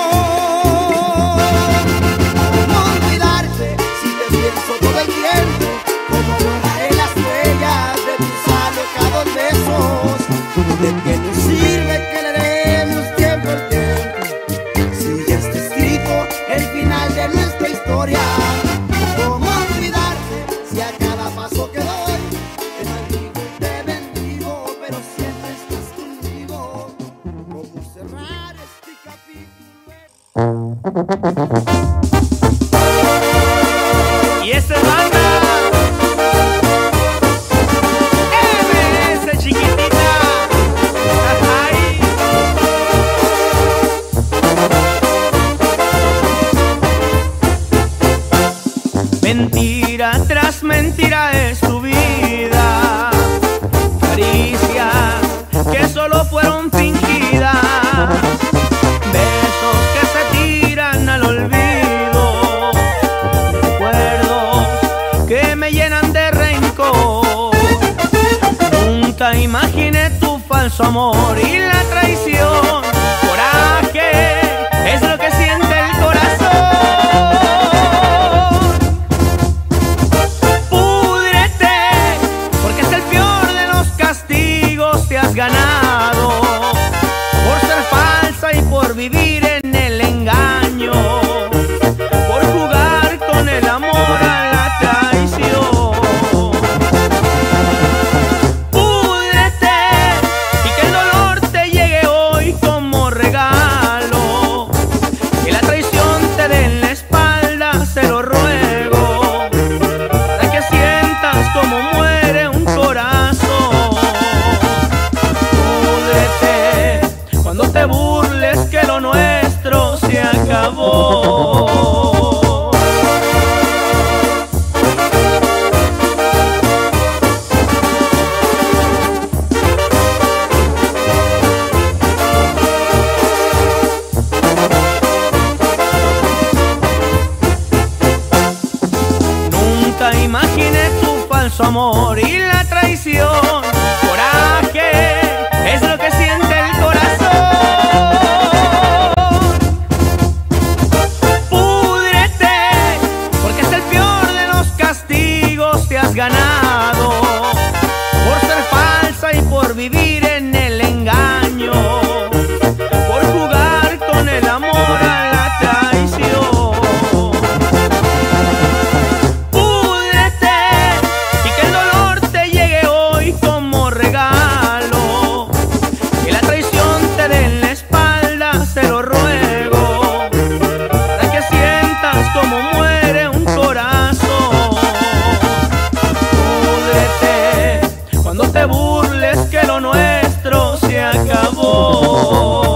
¿Cómo olvidarte si te pienso todo el tiempo? ¿Cómo borraré las huellas de tus alocados besos? ¿De qué nos sirve que le demos tiempo al tiempo si ya está escrito el final de nuestra historia? ¿Cómo olvidarte si a cada paso que doy te maldigo y te bendigo, pero siempre estás conmigo? ¿Cómo cerrar este capítulo? Y esta es banda MS chiquitita. Ay. Mentira tras mentira es tu vida, caricias que solo fueron fingidas, besos que se tiran al olvido, recuerdos que me llenan de rencor. Nunca imaginé tu falso amor y la traición. Coraje es lo que siente el corazón. Púdrete, porque es el peor de los castigos. Te has ganado por ser falsa y por vivir en el engaño, por jugar con el amor a la falso amor y la traición. Coraje es lo que siente el corazón. Púdrete, porque es el peor de los castigos. Te has ganado por ser falsa y por vivir en el engaño, por jugar con el amor a la traición. Púdrete y que el dolor te llegue hoy como regalo, que la traición te dé en la espalda, te lo ruego, para que sientas como muere un corazón. Púdrete cuando te burles que lo nuestro se acabó.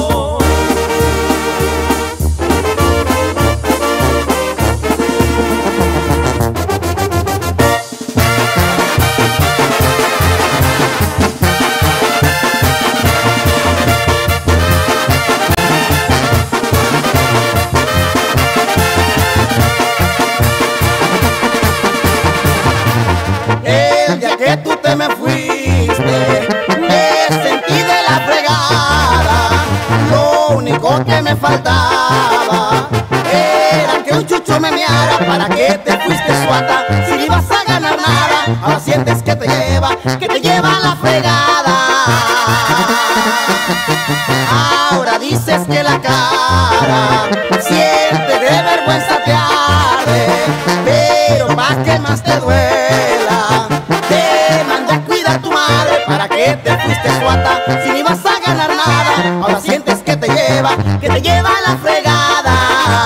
El día que tú te me fuiste, me sentí de la fregada. Lo único que me faltaba era que un chucho me meara. ¿Para qué te fuiste, suata, si no ibas a ganar nada? Ahora sientes que te lleva a la fregada. Ahora dices que la cara siente de vergüenza te arde, pero pa' que más te duela, te mandó a cuidar tu madre. ¿Para qué te fuiste, suata, si no ibas a ganar nada? Ahora sientes que te lleva a la fregada.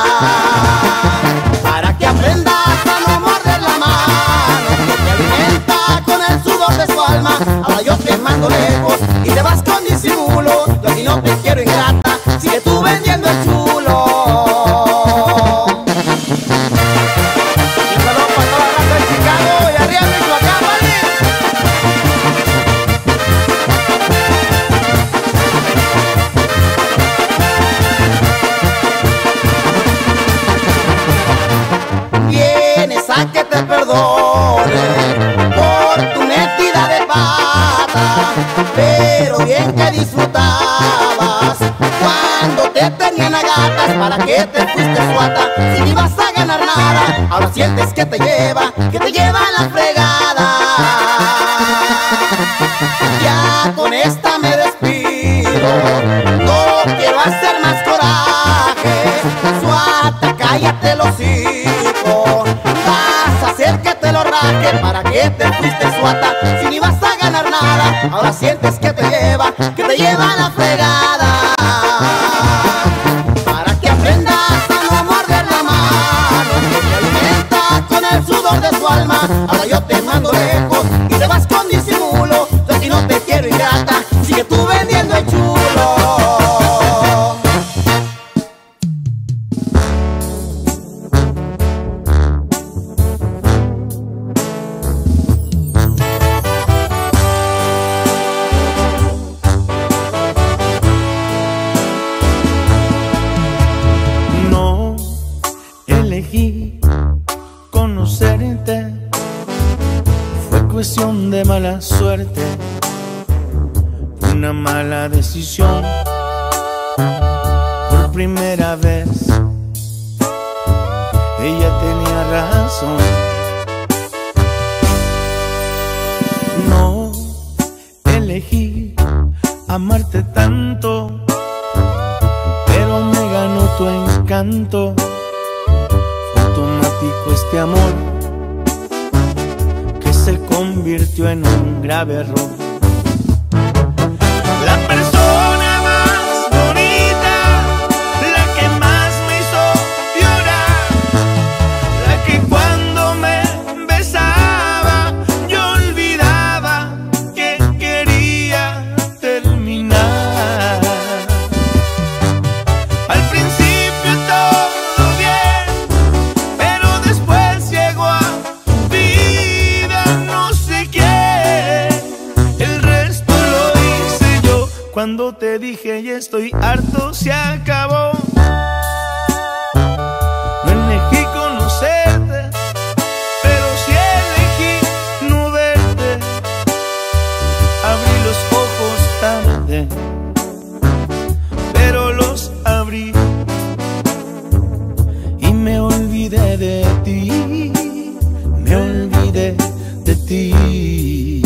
Para que aprendas a no morder la mano, que te alimenta con el sudor de su alma. Ahora yo te mando lejos y te vas con disimulo. Yo aquí no te quiero ingrata, sigue tú vendiendo el chulo. Un saludo para toda la raza de Chicago y arriba Michoacán, ¿vale? Vienes a que te perdone por tu metida de pata, pero bien que disfrutabas cuando te tenían a gatas. ¿Para qué te fuiste, suata, si no ibas a ganar nada? Ahora sientes que te lleva a la fregada. Ya con esta me despido, no quiero hacer más coraje. Suata, cállate los hocico, vas a hacer que te lo raje. ¿Para qué te fuiste, suata, si no ibas a ganar nada? Ahora sientes que te lleva a la fregada. Para que aprendas a no morder la mano, que te alimenta con el sudor de su alma. Ahora yo te mando lejos y te vas con disimulo. Yo aquí no te quiero ingrata, sigue tú vendiendo el chulo. No elegí conocerte, fue cuestión de mala suerte, una mala decisión. Por primera vez ella tenía razón. No elegí amarte tanto, pero me ganó tu encanto. Fue automático este amor que se convirtió en un grave error. La persona más bonita, la que más me hizo llorar, la que cuando me besaba yo olvidaba que quería terminar. Al principio todo bien, pero después llegó a tu vida no sé quién. El resto lo hice yo. Cuando te dije ya estoy harto, se acabó. No elegí conocerte, pero sí elegí olvidé de ti, me olvidé de ti.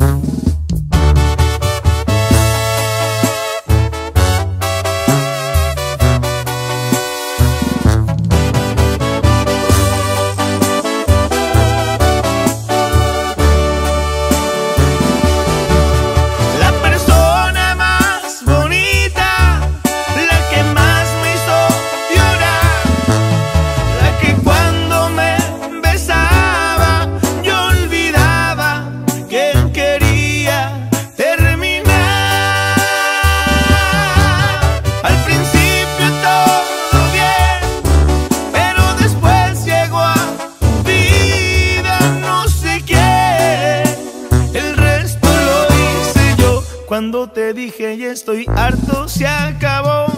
Cuando te dije ya estoy harto, se acabó.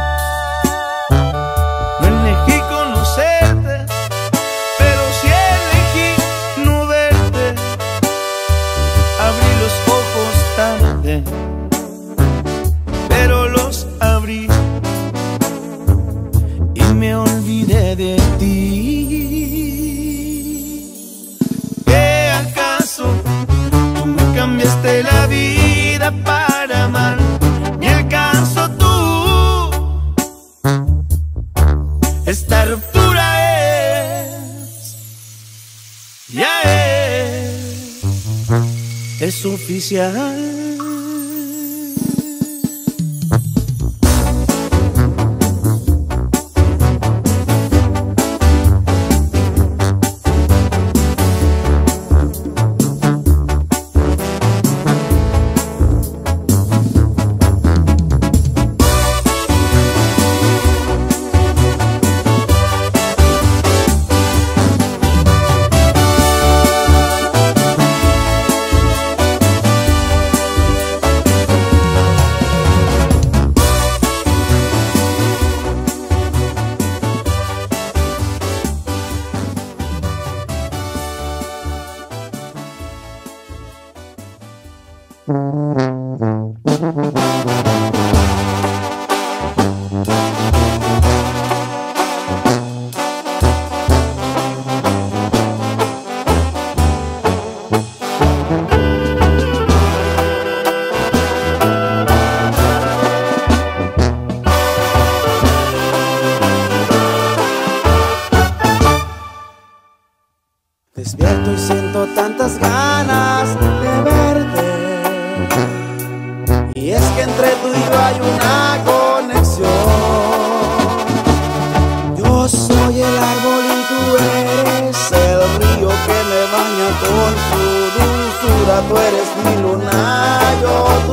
No elegí conocerte, pero sí elegí no verte. Abrí los ojos tarde, pero los abrí y me olvidé de ti. ¿Qué acaso tú me cambiaste la vida para amar? Ni el caso tú. Esta ruptura es oficial. Despierto y siento tantas ganas de verte, y es que entre tú y yo hay una conexión. Yo soy el árbol y tú eres el río que me baña con su dulzura. Tú eres mi luna, yo tu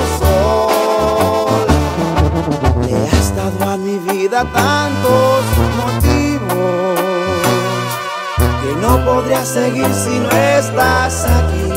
sol. Le has dado a mi vida tantos motivos que no podría seguir si no estás aquí.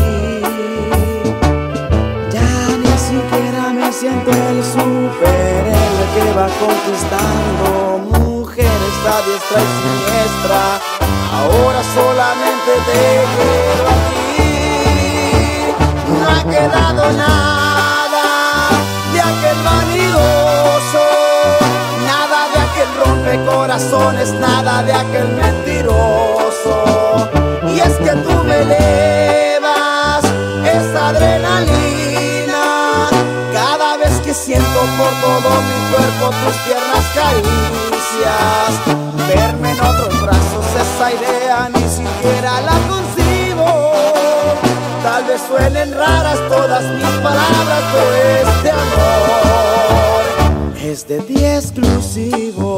Ya ni siquiera me siento el superhéroe que va conquistando mujeres a diestra y siniestra. Ahora solamente te quiero a ti. No ha quedado nada de aquel vanidoso, nada de aquel rompecorazones, nada de aquel mentiroso. Y es que tú me elevas esa adrenalina cada vez que siento por todo mi cuerpo tus tiernas caricias. Verme en otros brazos, esa idea ni siquiera la concibo. Tal vez suenen raras todas mis palabras, pero este amor es de ti exclusivo.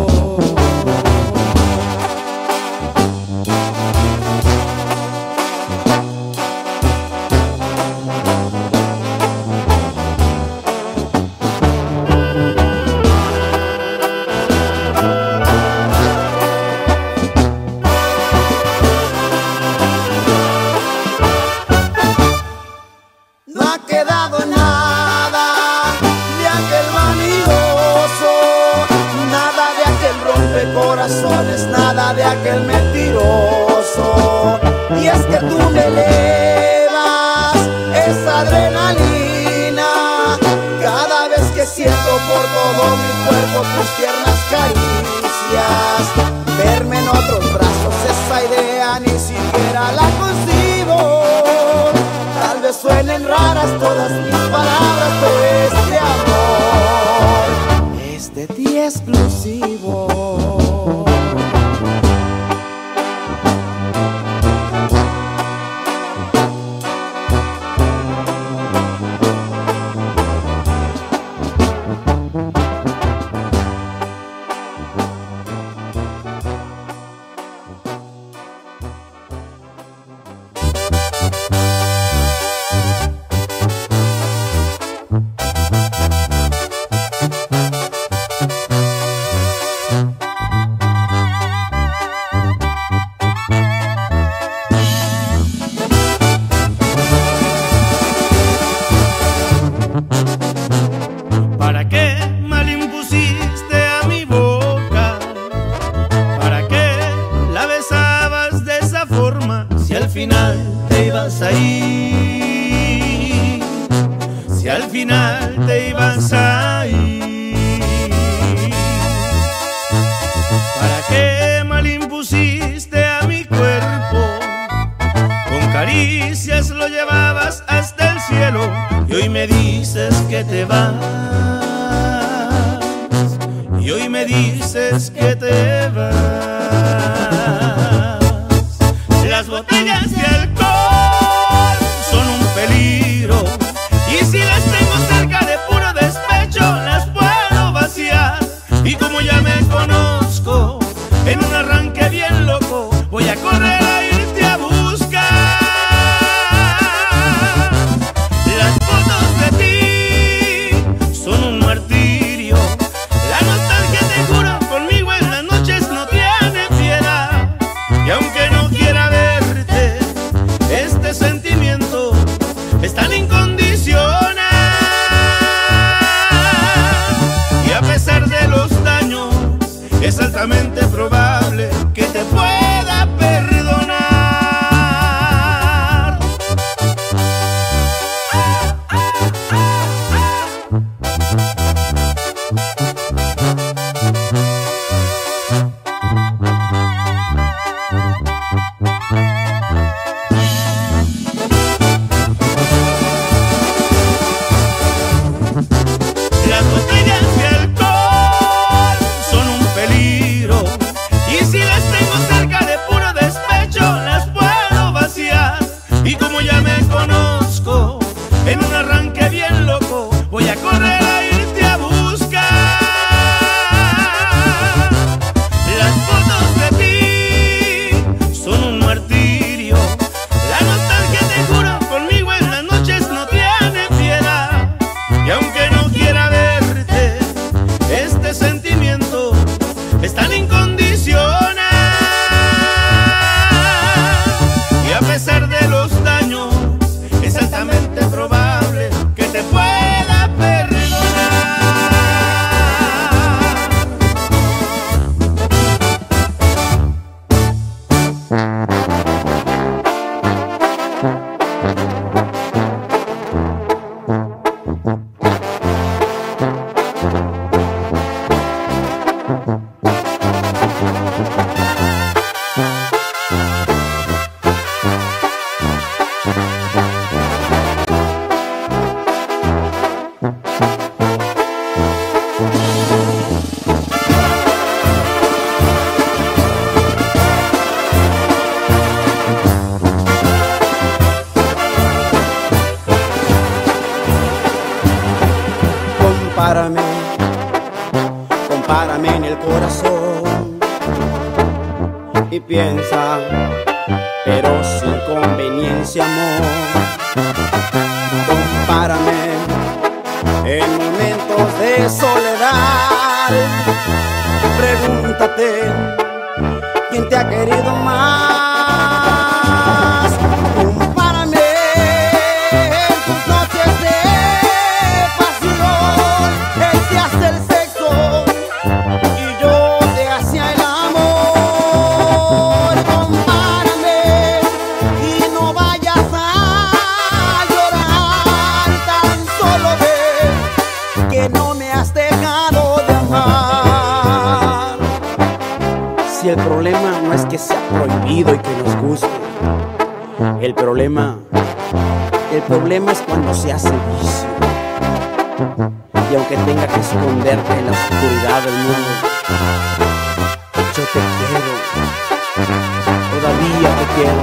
No ha quedado nada de aquel vanidoso, nada de aquel rompecorazones, nada de aquel mentiroso. Y es que tú me elevas esa adrenalina cada vez que siento por todo mi cuerpo tus tiernas caricias. Verme en otros brazos, ya ni siquiera la concibo. Tal vez suenen raras todas mis palabras, pero este amor es de ti exclusivo. ¿Para qué mal impusiste a mi boca? ¿Para qué la besabas de esa forma? Si al final te ibas a ir, si al final te ibas a ir. ¿Para qué mal impusiste a mi cuerpo? Con caricias lo llevabas hasta el cielo y hoy me dices que te vas. Y hoy me dices que te vas. Las botellas de alcohol son un peligro y si las tengo cerca de puro despecho las puedo vaciar. Y como ya me conozco, en un arranque bien loco voy a correr a irte a buscar. Las fotos de ti son un martirio. La nostalgia, te juro, conmigo en las noches no tiene piedad. Y aunque no quiera verte, este sentimiento es tan incondicional. Y a pesar de los daños, es altamente probable que te pueda perdonar. Las botellas de alcohol son un peligro y si las tengo cerca de puro despecho las puedo vaciar. Y como ya me conozco, en un arranque bien loco voy a correr a irte a buscar. Las fotos de ti son un martirio. La nostalgia, te juro, conmigo en las noches no tiene piedad. Y aunque no quiera verte, este sentimiento es tan incondicional. Y a pesar de los daños, es altamente probable que te pueda perdonar. Compárame, compárame en el corazón y piensa, pero sin conveniencia, amor. Compárame en momentos de soledad. Pregúntate quién te ha querido más. Compárame en tus noches de pasión. Él te hace el sexo y yo te hacía el amor. Compárame y no vayas a llorar. Tan solo ve que no me has dejado de amar. Si el problema no es que sea prohibido y que nos guste. El problema es cuando se hace vicio. Y aunque tenga que esconderte en la oscuridad del mundo, yo te quiero, todavía te quiero.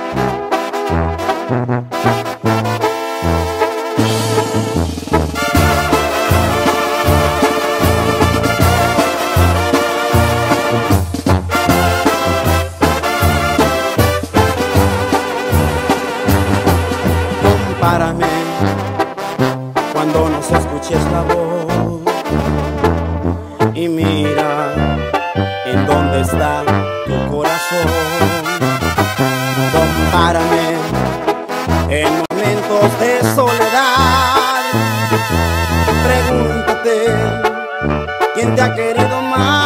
Compárame cuando nos escuches la voz y mira en dónde está tu corazón. Compárame en momentos de soledad. Pregúntate quién te ha querido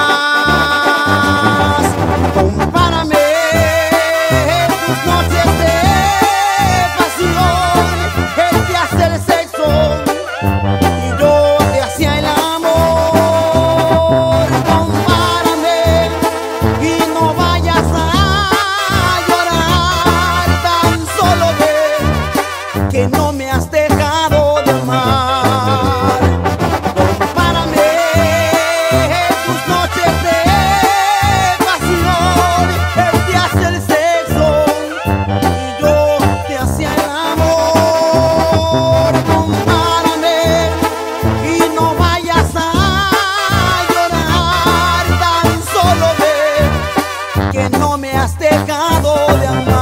más. Compárame en tus noches de pasión. Él te hace el sexo y yo te hacía el amor. Compárame y no vayas a llorar. Tan solo ve que no me has dejado de amar. Compárame en tus noches de pasión. Él te hace el sexo y yo te hacía el amor. Compárame y no vayas a llorar. Tan solo ve que no me has dejado de amar.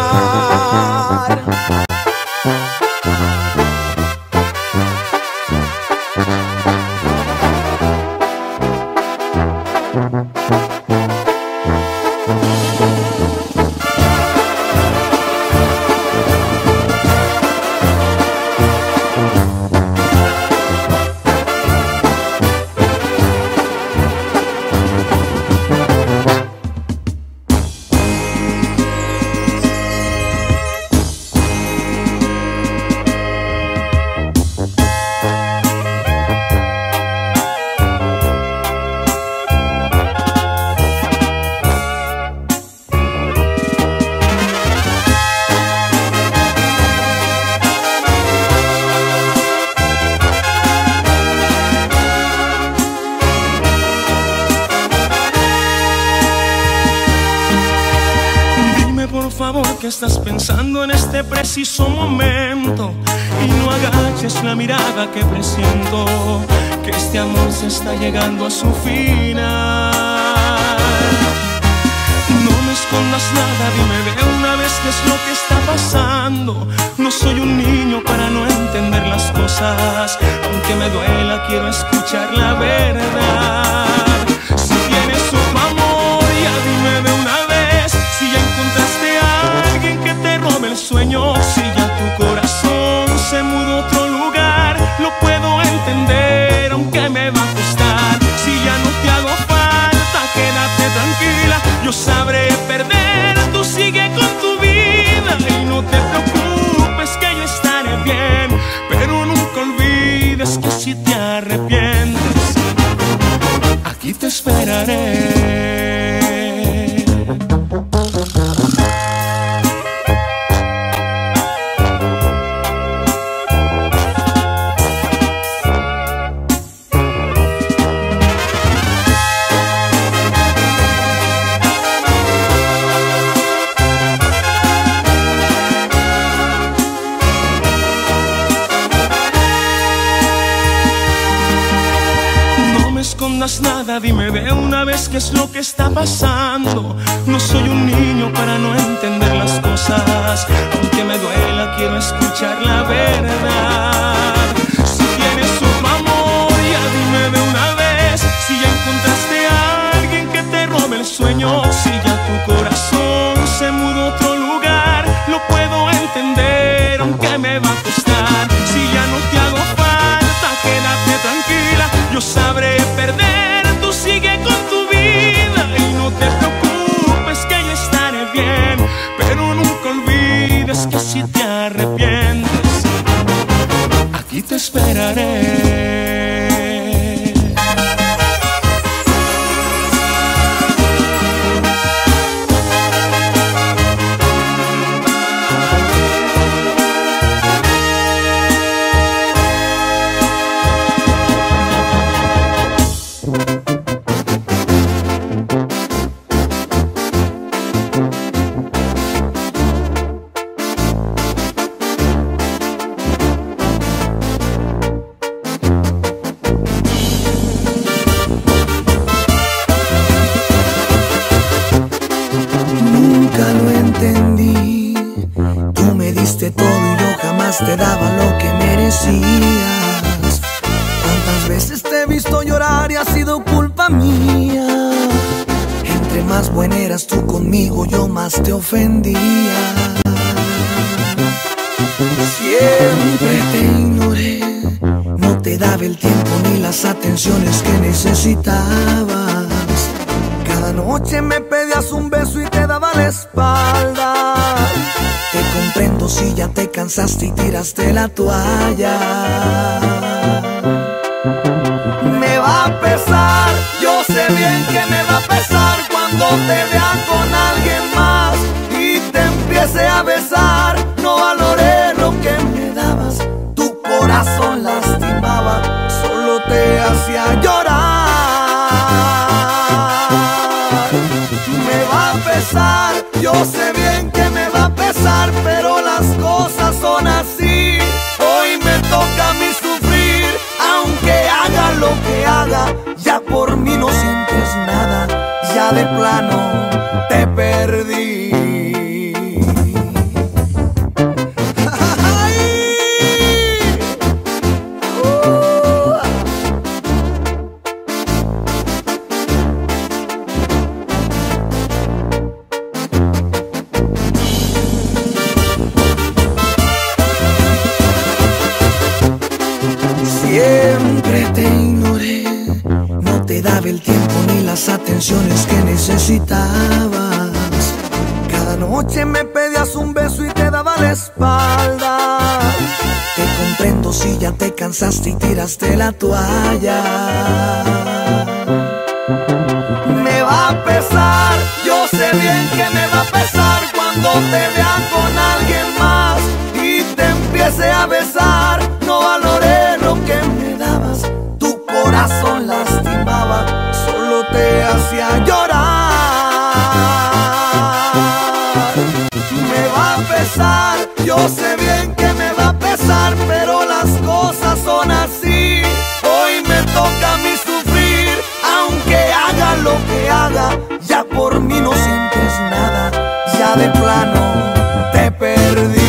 Por favor, ¿qué estás pensando en este preciso momento? Y no agaches la mirada que presiento, que este amor se está llegando a su final. No me escondas nada, dime de una vez qué es lo que está pasando. No soy un niño para no entender las cosas, aunque me duela quiero escuchar la verdad. Si tienes un amor, ya dime de una vez. Si ya encontraste a alguien que te robe el sueño, si ya tu corazón se mudó a otro lugar, lo puedo entender, aunque me va a costar. Si ya no te hago falta, quédate tranquila, yo sabré perder, tú sigue con tu vida. Y no te preocupes que yo estaré bien, pero nunca olvides que si te arrepientes, aquí te esperaré. Nada, dime de una vez qué es lo que está pasando. No soy un niño para no entender las cosas, aunque me duela quiero escuchar la verdad. Si tienes un amor, ya dime de una vez. Si ya encontraste a alguien que te robe el sueño, si ya tu corazón se mudó a otro lugar, lo puedo entender, aunque me va a costar. Si ya no te hago falta, quédate tranquila, yo sabré perder, tú sigue con tu vida. Y no te preocupes que yo estaré bien, pero nunca olvides jamás te daba lo que merecías. Cuántas veces te he visto llorar y ha sido culpa mía. Entre más buena eras tú conmigo, yo más te ofendía. Siempre te ignoré, no te daba el tiempo ni las atenciones que necesitabas. Cada noche me pedías un beso y te daba la espalda. Te comprendo si ya te cansaste y tiraste la toalla. Me va a pesar, yo sé bien que me va a pesar cuando te vea con alguien más y te empiece a besar. No valoré lo que me dabas, tu corazón lastimaba, solo te hacía llorar. Me va a pesar, yo sé bien que me va a pesar, pero las cosas son así. Hoy me toca a mí sufrir, aunque haga lo que haga, ya por mí no sientes nada, ya de plano te perdí. Siempre te ignoré, no te daba el tiempo ni las atenciones que necesitabas. Cada noche me pedías un beso y te daba la espalda. Te comprendo si ya te cansaste y tiraste la toalla. Me va a pesar, yo sé bien que me va a pesar cuando te vea con alguien más y te empiece a besar. No valoré lo que me dabas, tu corazón lastimaba, solo te hacía llorar. Me va a pesar, yo sé bien que me va a pesar, pero las cosas son así. Hoy me toca a mí sufrir, aunque haga lo que haga, ya por mí no sientes nada, ya de plano te perdí.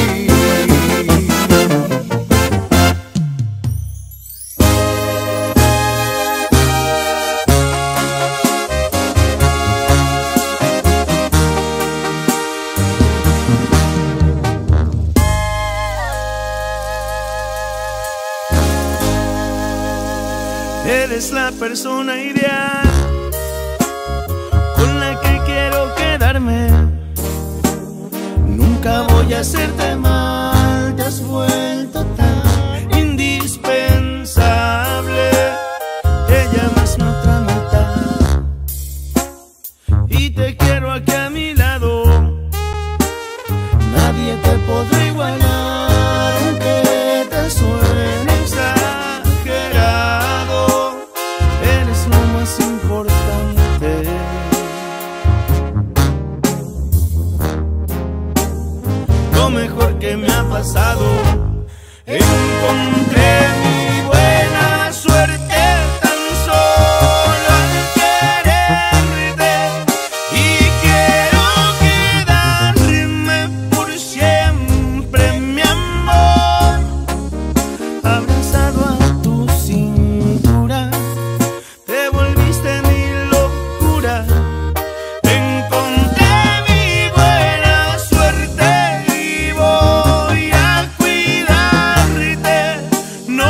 Eres la persona ideal con la que quiero quedarme. Nunca voy a hacerte mal, te has vuelto tan indispensable. Te llamas mi otra mitad y te quiero aquí a mi lado. Nadie te podrá igualar, aunque te suene exagerado. Eres lo más importante. Lo mejor que me ha pasado. Encontré mi buena suerte tan solo al quererte y quiero quedarme por siempre, mi amor, abrazado a tu cintura. Te volviste mi locura. Encontré mi buena suerte y voy a cuidarte. No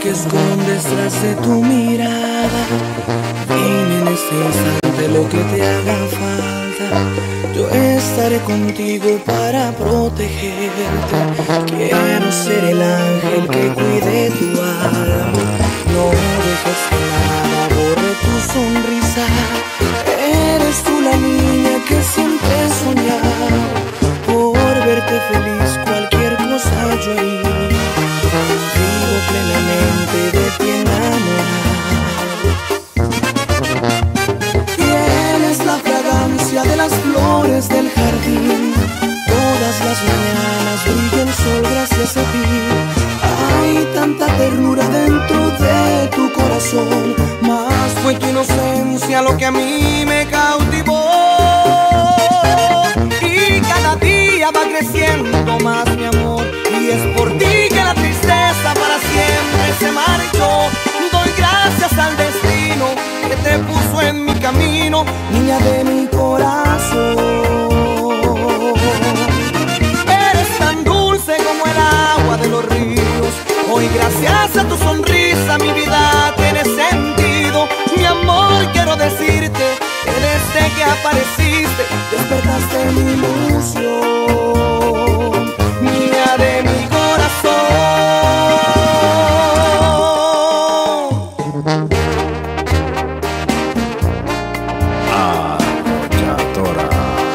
que escondes tras de tu mirada. Dime en este instante lo que te haga falta. Yo estaré contigo para protegerte. Quiero ser el ángel que cuide tu alma. No dejes que nada borre tu sonrisa. Eres tú la niña que siempre he soñado. Por verte feliz cualquier cosa yo haría. Vivo plenamente de ti enamorado. Tienes la fragancia de las flores del jardín. Todas las mañanas brilla el sol gracias a ti. Hay tanta ternura dentro de tu corazón. Más fue tu inocencia lo que a mí me cautivó. Y cada día va creciendo más mi amor. Y es por ti que la tristeza para siempre se marchó. Doy gracias al destino que te puso en mi camino, niña de mi corazón. Eres tan dulce como el agua de los ríos. Hoy gracias a tu sonrisa mi vida tiene sentido. Mi amor, quiero decirte que desde que apareciste despertaste mi ilusión, niña de mi corazón. Chatora.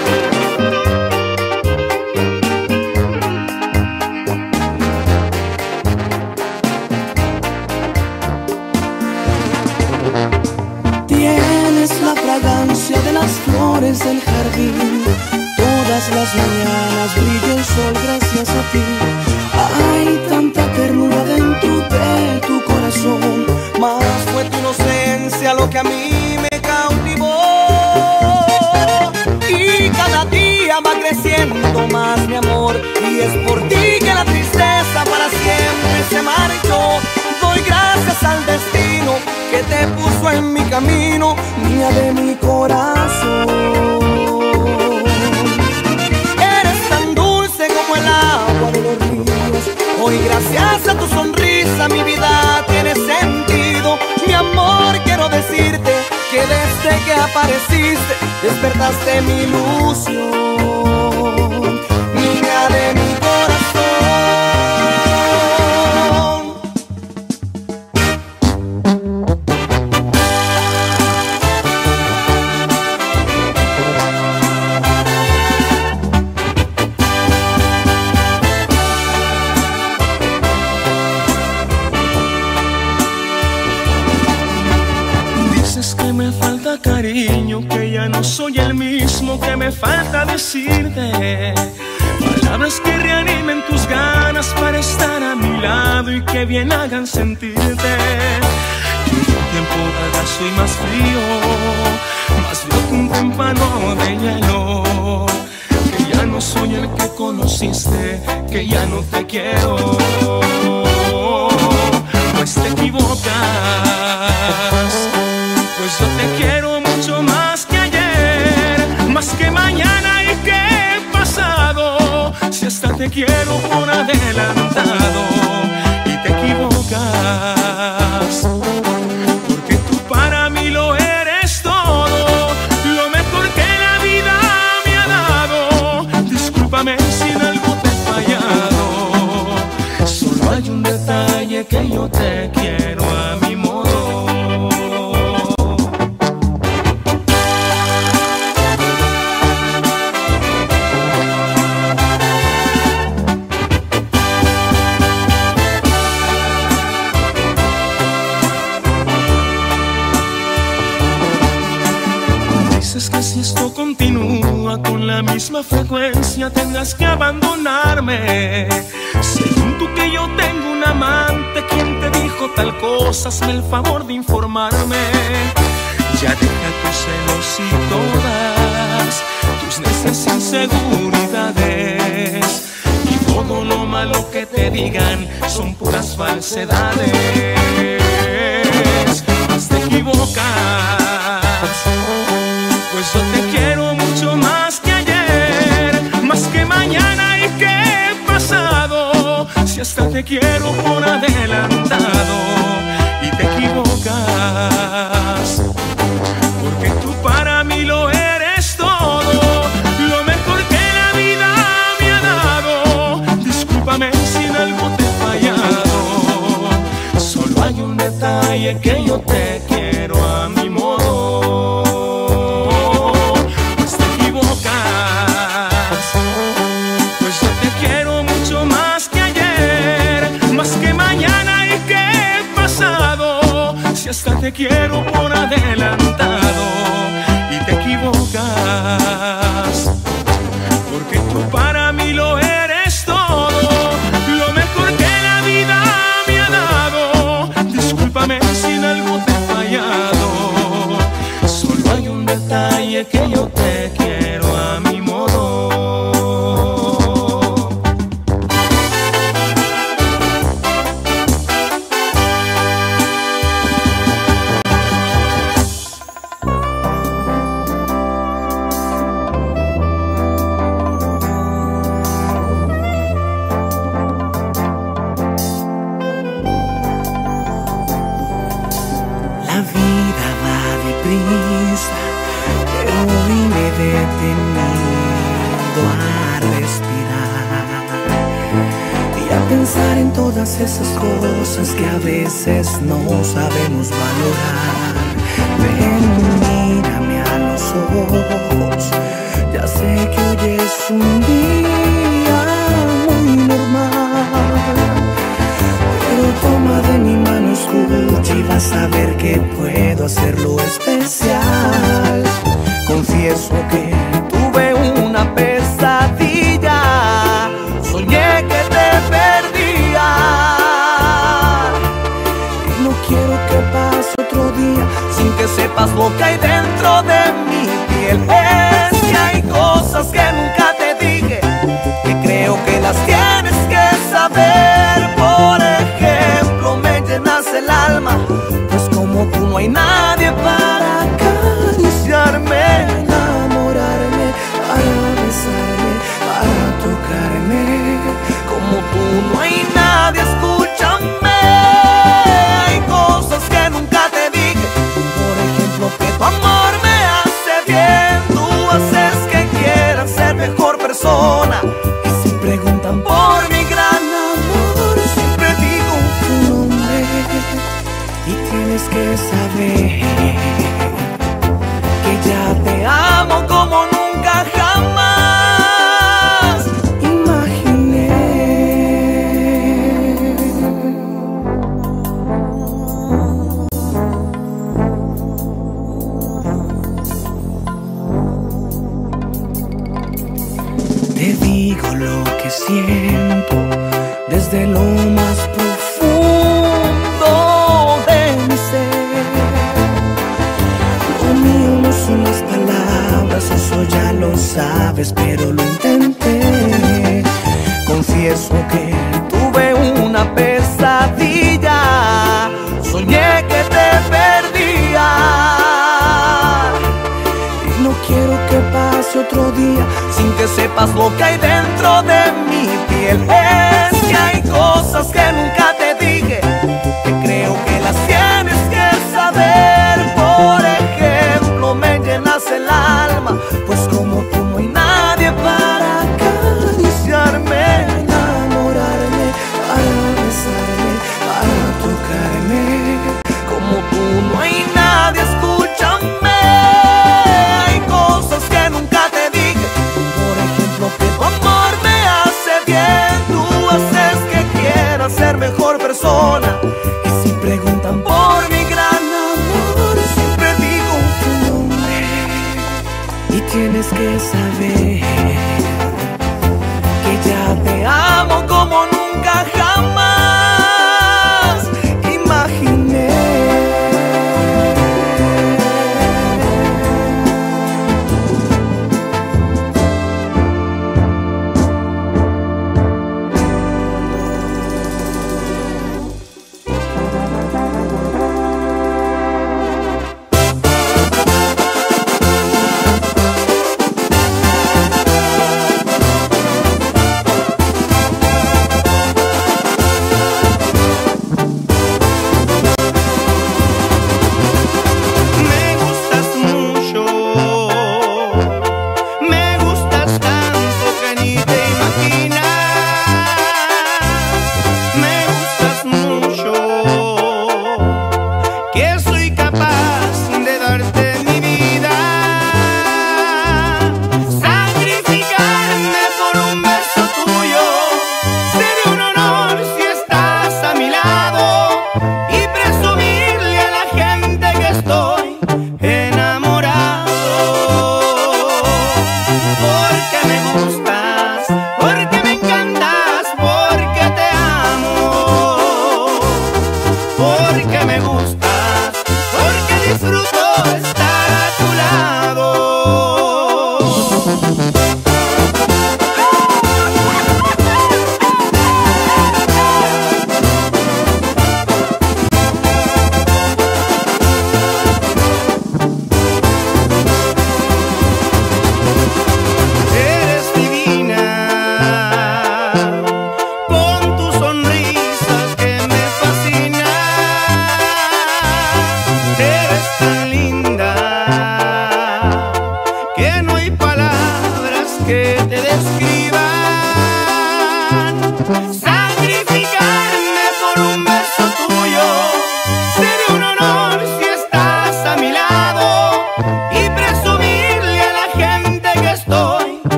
Tienes la fragancia de las flores del jardín. Todas las mañanas brilla el sol gracias a ti. Hay tanta ternura dentro de tu corazón. Más fue tu inocencia lo que a mí me cautivó. Y cada día va creciendo más mi amor. Y es por ti que la tristeza para siempre se marchó. Doy gracias al destino que te puso en mi camino, niña de mi corazón. Eres tan dulce como el agua de los ríos. Hoy gracias a tu sonrisa mi vida tiene sentido. Mi amor, quiero decirte que desde que apareciste despertaste mi ilusión, niña de mi corazón. Cariño, que ya no soy el mismo, que me falta decirte palabras que reanimen tus ganas para estar a mi lado y que bien hagan sentirte. Que el tiempo cada soy más frío, más frío que un témpano de hielo. Que ya no soy el que conociste, que ya no te quiero. Pues te equivocas, pues yo te quiero mucho más que ayer, más que mañana y que pasado. Si hasta te quiero por adelantado y te equivocas, porque tú para mí lo eres todo, lo mejor que la vida me ha dado. Discúlpame si en algo te he fallado, solo hay un detalle que yo te quiero a mi modo. Que si esto continúa con la misma frecuencia tendrás que abandonarme. Según tú que yo tengo un amante, quien te dijo tal cosa, hazme el favor de informarme. Ya deja tus celos y todas tus necias inseguridades, y todo lo malo que te digan son puras falsedades. Más te equivocas, pues yo te quiero mucho más que ayer, más que mañana y que pasado. Si si hasta te quiero por adelantado y te equivocas, porque tú para mí lo eres todo, lo mejor que la vida me ha dado. Discúlpame si en algo te he fallado, solo hay un detalle que yo te quiero a mi modo. Pues te equivocas, pues yo te quiero mucho más que ayer, más que mañana y que pasado. Si hasta te quiero por adelantado y te equivocas, porque tú para mí lo eres todo, lo mejor que la vida me ha dado. Discúlpame si en algo te he fallado, solo hay un detalle que yo te quiero a mi modo. La vida va deprisa, pero hoy me he detenido a respirar y a pensar en todas esas cosas que a veces no sabemos valorar. Ven, mírame a los ojos, ya sé que hoy es un día muy normal, pero toma de mi mano, escucha y vas a ver que puedo hacerlo especial. Confieso que tuve una pesadilla, soñé que te perdía y no quiero que pase otro día sin que sepas lo que hay dentro de mi piel. Es que hay cosas que nunca te dije, que creo que las tienes que saber. Por ejemplo, me llenas el alma, pues como tú no hay nadie para acariciarme, enamorarme, para besarme, para tocarme. Como tú no hay nadie, escúchame. Hay cosas que nunca te dije, por ejemplo, que tu amor me hace bien. Tú haces que quiera ser mejor persona, y si preguntan por mi gran amor, siempre digo tu nombre. Y tienes que saber que ya te amo como nunca jamás imaginé. Te digo lo que siento desde lo más profundo de mi ser. Lo mío no son las palabras, eso ya lo sabes, pero lo intenté. Confieso que tuve una pesadilla, soñé que te perdía y no quiero que pase otro día sin que sepas lo que hay dentro de mi piel. Es que hay cosas que nunca te dije, que creo que las tienes que saber. Por ejemplo, me llenas el alma, pues como tú no hay nadie para acariciarme, enamorarme, para besarme, para tocarme. Como tú no hay nadie, escúchame. Hay cosas que nunca te dije, por ejemplo, que tu amor me hace bien. Tú haces que quiera ser mejor persona, y si preguntan por mi gran amor, siempre digo tu nombre. Y tienes que saber que ya te amo como nunca jamás imaginé.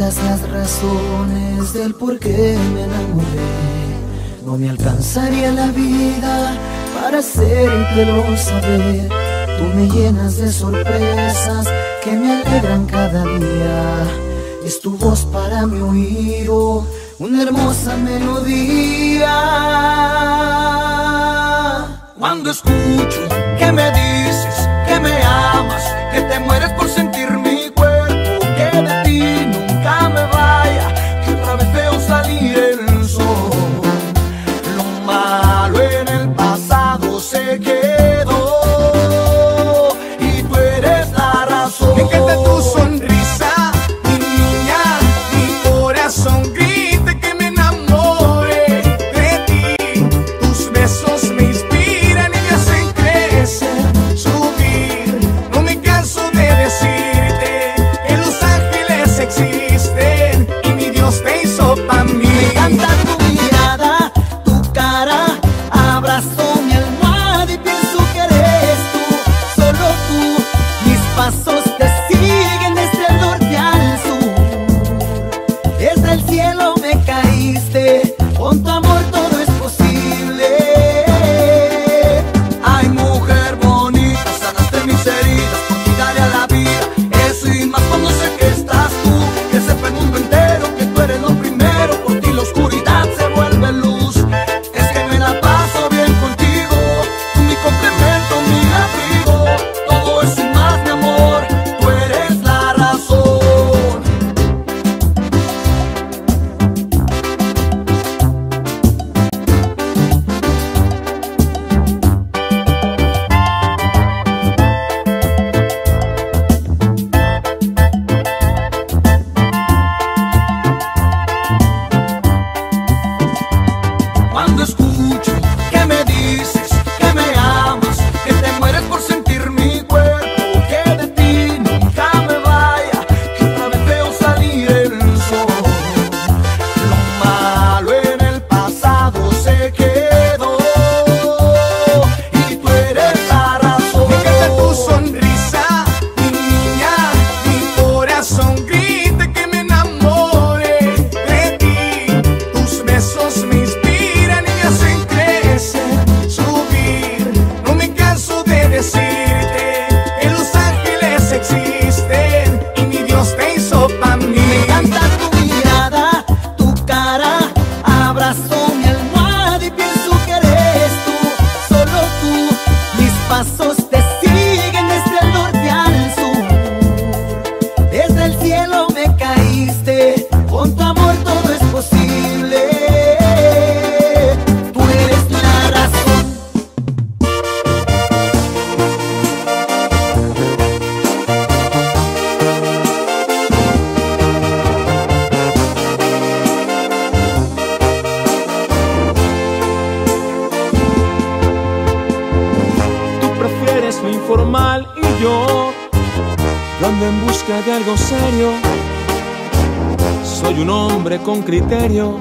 supieras las razones del por qué me enamoré, no me alcanzaría la vida para hacértelo saber. Tú me llenas de sorpresas que me alegran cada día. Es tu voz para mi oído, una hermosa melodía. Cuando escucho que me dices que me amas, que te mueres por sentir mi cuerpo, que de ti nunca me vaya, que otra vez veo salir el sol. Lo malo en el pasado se quedó y tú eres la razón. Me encanta tu sonrisa, mi niña, mi corazón grita que me enamore de ti. Tus besos me inspiran y me hacen crecer, subir. No me canso de decirte que los ángeles existen y mi Dios te hizo para mí. Me encanta tu mirada, tu cara, abrazo mi almohada y pienso que eres tú, solo tú. Mis pasos te siguen desde el norte al sur, desde el cielo me caíste, con tu amor todo es posible. Ay, mujer bonita, sanaste mis heridas, por ti daré a la vida. Eso y más cuando sé que estás tú, que sepa el mundo entero que tú eres lo primero. Por ti la oscuridad se vuelve luz, es que me la paso bien contigo. Tú mi complemento, mi abrigo, todo eso y más mi amor, tú eres la razón. Cuando escucho que me dices que me amas, que te mueres por sentir mi cuerpo, que de ti nunca me vaya, que otra vez veo salir el sol. Lo malo en el pasado se quedó y tú eres la razón. Me encanta tu sonrisa, mi niña, mi corazón grita que me enamore de ti. Tus besos me inspiran y me hacen crecer, subir. No me canso de decirte que los ángeles existen y mi Dios te hizo para mí. Me encanta tu mirada, tu cara, abrazo mi almohada y pienso que eres tú, solo tú. Mis pasos te siguen desde el norte al sur, desde el cielo me caíste, con tu amor todo es posible. Tú eres la razón. Tú prefieres lo informal y yo ando en busca de algo serio. Soy un hombre con criterio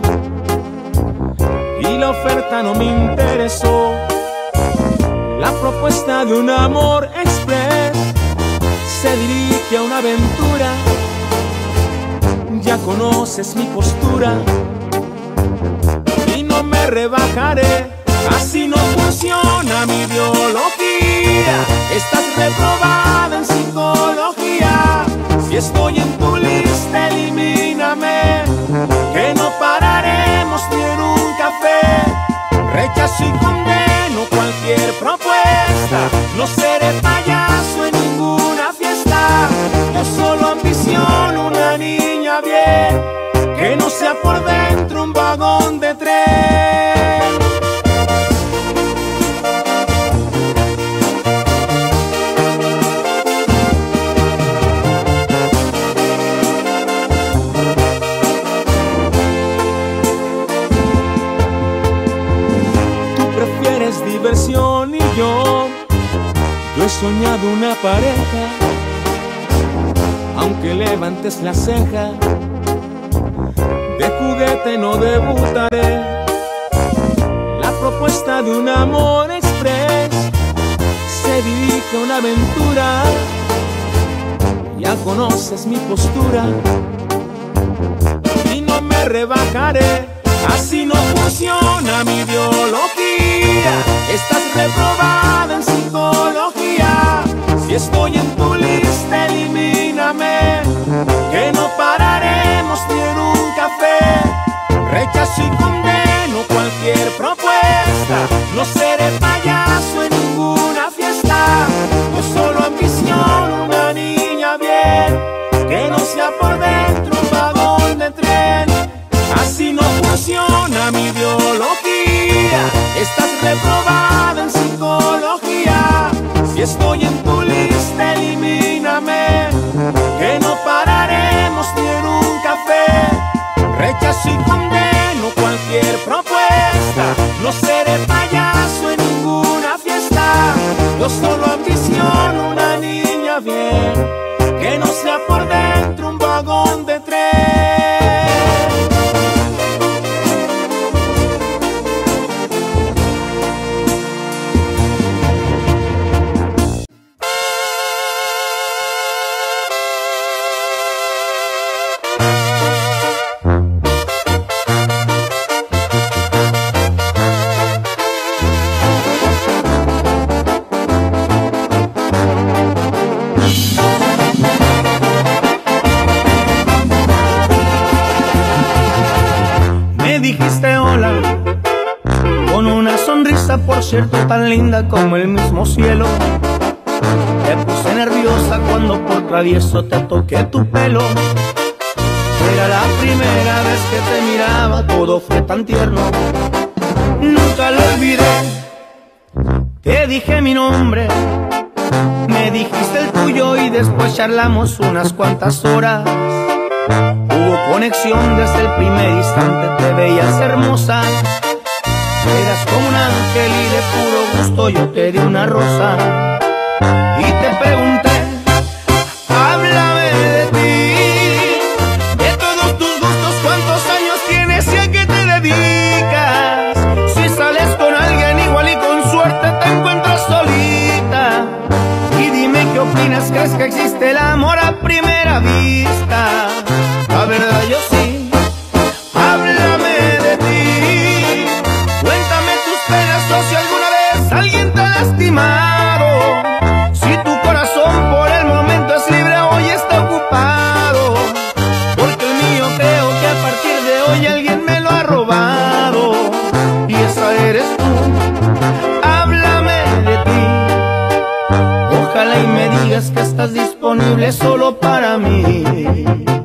y la oferta no me interesó. La propuesta de un amor express se dirige a una aventura. Ya conoces mi postura y no me rebajaré. Así no funciona mi biología. Estás reprobada en psicología. Si estoy en tu lista, elimíname, que no pararemos ni en un café. Rechazo y condeno cualquier propuesta. No seré payaso en ninguna fiesta. Yo solo ambiciono una niña bien, que no sea por dentro un vagón de tren. Diversión y yo he soñado una pareja. Aunque levantes la ceja, de juguete no debutaré. La propuesta de un amor express se dirige a una aventura. Ya conoces mi postura rebajaré. Así no funciona mi ideología. Estás reprobada en psicología. Si estoy en tu lista, elimíname, que no pararemos ni en un café. Rechazo y condeno cualquier propuesta. No seré payaso en ninguna fiesta. Yo solo ambiciono una niña bien, que no sea por dentro un vagón de tren. Así no funciona mi ideología. Estás reprobada en psicología. Si estoy en tu lista, elimíname, que no pararemos ni en un café. Rechazo y condeno cualquier propuesta. No seré payaso en ninguna fiesta. Yo solo ambiciono una niña bien, que no sea por dentro un vagón de tren. Dijiste hola con una sonrisa, por cierto, tan linda como el mismo cielo. Te puse nerviosa cuando por travieso te toqué tu pelo. Era la primera vez que te miraba, todo fue tan tierno, nunca lo olvidé. Te dije mi nombre, me dijiste el tuyo y después charlamos unas cuantas horas. Hubo conexión desde el primer instante, te veías hermosa. Eras como un ángel y de puro gusto yo te di una rosa. Y te pregunté, háblame de ti, de todos tus gustos, cuántos años tienes y a qué te dedicas. Si sales con alguien igual y con suerte te encuentras solita. Y dime qué opinas, ¿crees que existe el amor a primera vista? La verdad yo sí, háblame de ti. Cuéntame tus penas o si alguna vez alguien te ha lastimado. Si tu corazón por el momento es libre, hoy está ocupado. Porque el mío creo que a partir de hoy alguien me lo ha robado. Y esa eres tú, háblame de ti. Ojalá y me digas que estás disponible solo para mí.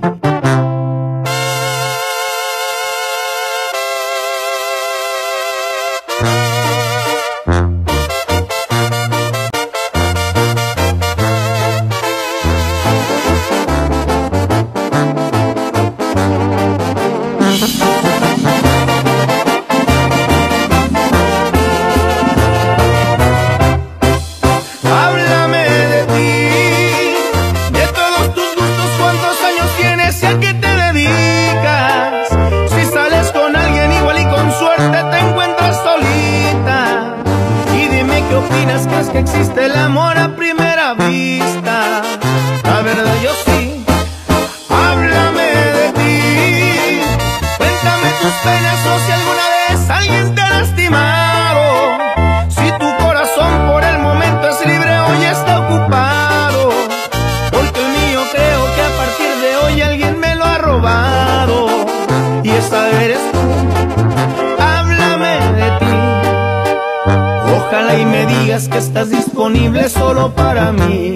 ¿Crees que existe el amor a primera vista? La verdad yo sí, háblame de ti. Cuéntame tus penas o si alguna vez alguien te ha lastimado. Si tu corazón por el momento es libre, hoy está ocupado. Porque el mío creo que a partir de hoy alguien me lo ha robado. Y esa eres tú, háblame de ti. Ojalá y me digas que estás disponible solo para mí.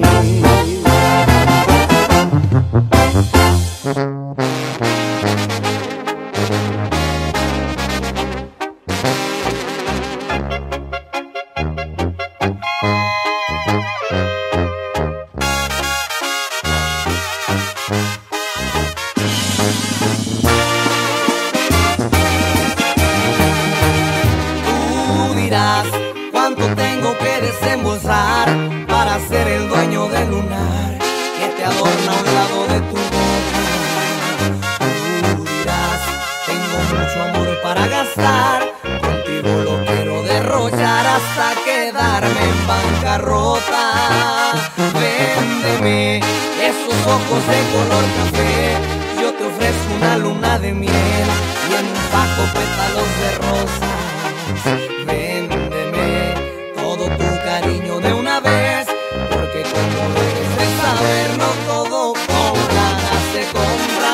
Tú dirás cuánto tengo que desembolsar para ser el dueño del lunar que te adorna a un lado de tu boca. Tú dirás, tengo mucho amor para gastar, contigo lo quiero derrochar hasta quedarme en bancarrota. Véndeme esos ojos de color café, yo te ofrezco una luna de miel y en un fajo pétalos de rosas. Véndeme todo tu cariño de una vez, porque como debes de saber, no todo con ganas se compra.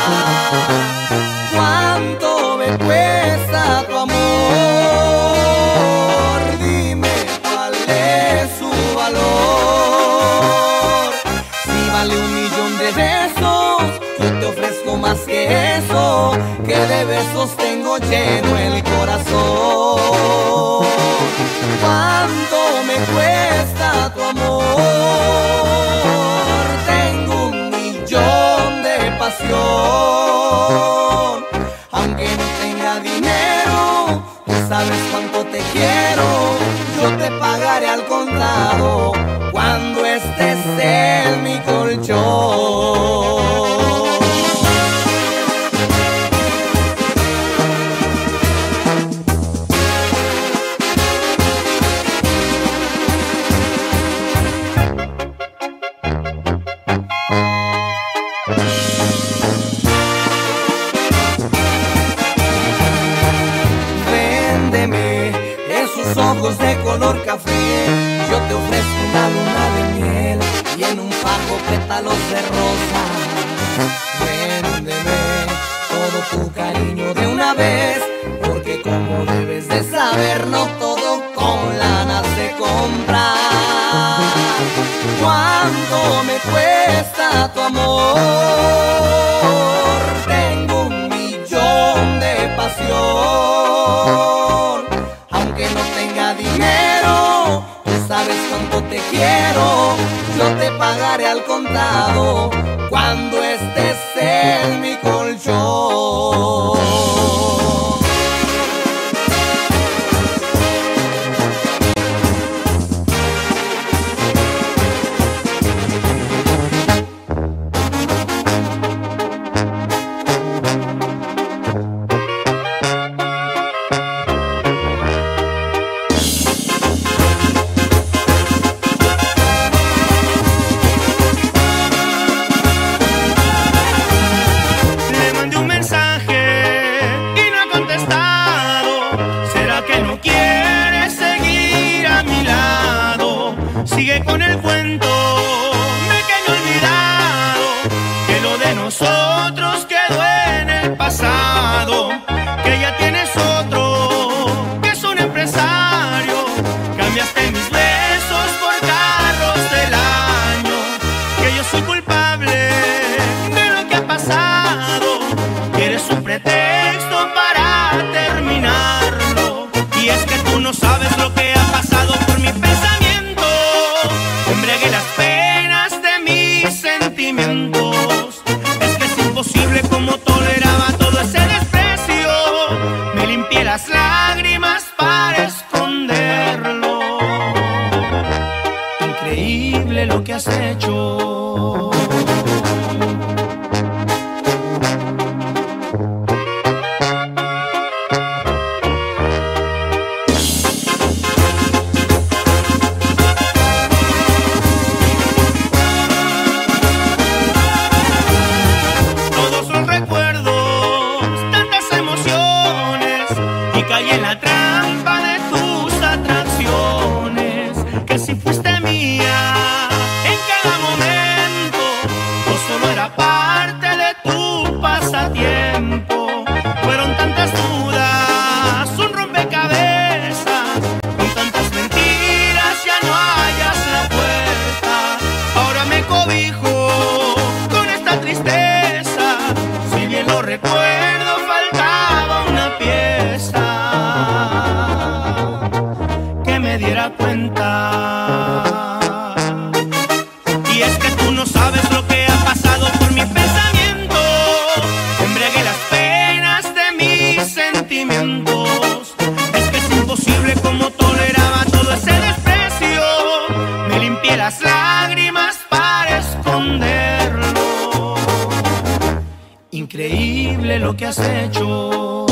¿Cuánto me cuesta tu amor? Dime cuál es su valor. Si vale 1.000.000 de besos, yo te ofrezco más que eso, que de besos tengo lleno el corazón. ¿Cuánto me cuesta tu amor? Tengo 1.000.000 de pasión. Aunque no tenga dinero, tú sabes cuánto te quiero. Yo te pagaré al contado cuando estés en mi colchón. Ojos de color café, yo te ofrezco una luna de miel y en un fajo pétalos de rosa. Véndeme todo tu cariño de una vez, porque como debes de saber, no todo con lana se compra. ¿Cuánto me cuesta tu amor? Tengo 1.000.000 de pasión. Aunque no tenga dinero, tú sabes cuánto te quiero. Yo te pagaré al contado cuando estés en mi colchón. Sigue con el cuento de que me he olvidado, que lo de nosotros quedó en el pasado, que ya tienes otro, que es un empresario. Cambiaste mis besos por carros del año, que yo soy culpable de lo que ha pasado, que eres un pretexto para terminarlo. Y es que tú no sabes lo que ha pasado por mi pensamiento. Embriagué las penas de mis sentimientos. Es que es imposible como toleraba todo ese desprecio. Me limpié las lágrimas para esconderlo. Increíble lo que has hecho. Caí en la trampa de tus atracciones, que si fuiste mía en cada momento, o solo era parte de tu pasatiempo. Fueron tantas dudas, un rompecabezas, con tantas mentiras ya no hallas la puerta. Ahora me cobijo con esta tristeza, si bien lo recuerdo faltaba una pieza que me diera cuenta. Y es que tú no sabes lo que ha pasado por mi pensamiento. Embriagué las penas de mis sentimientos. Es que es imposible como toleraba todo ese desprecio. Me limpié las lágrimas para esconderlo. Increíble lo que has hecho.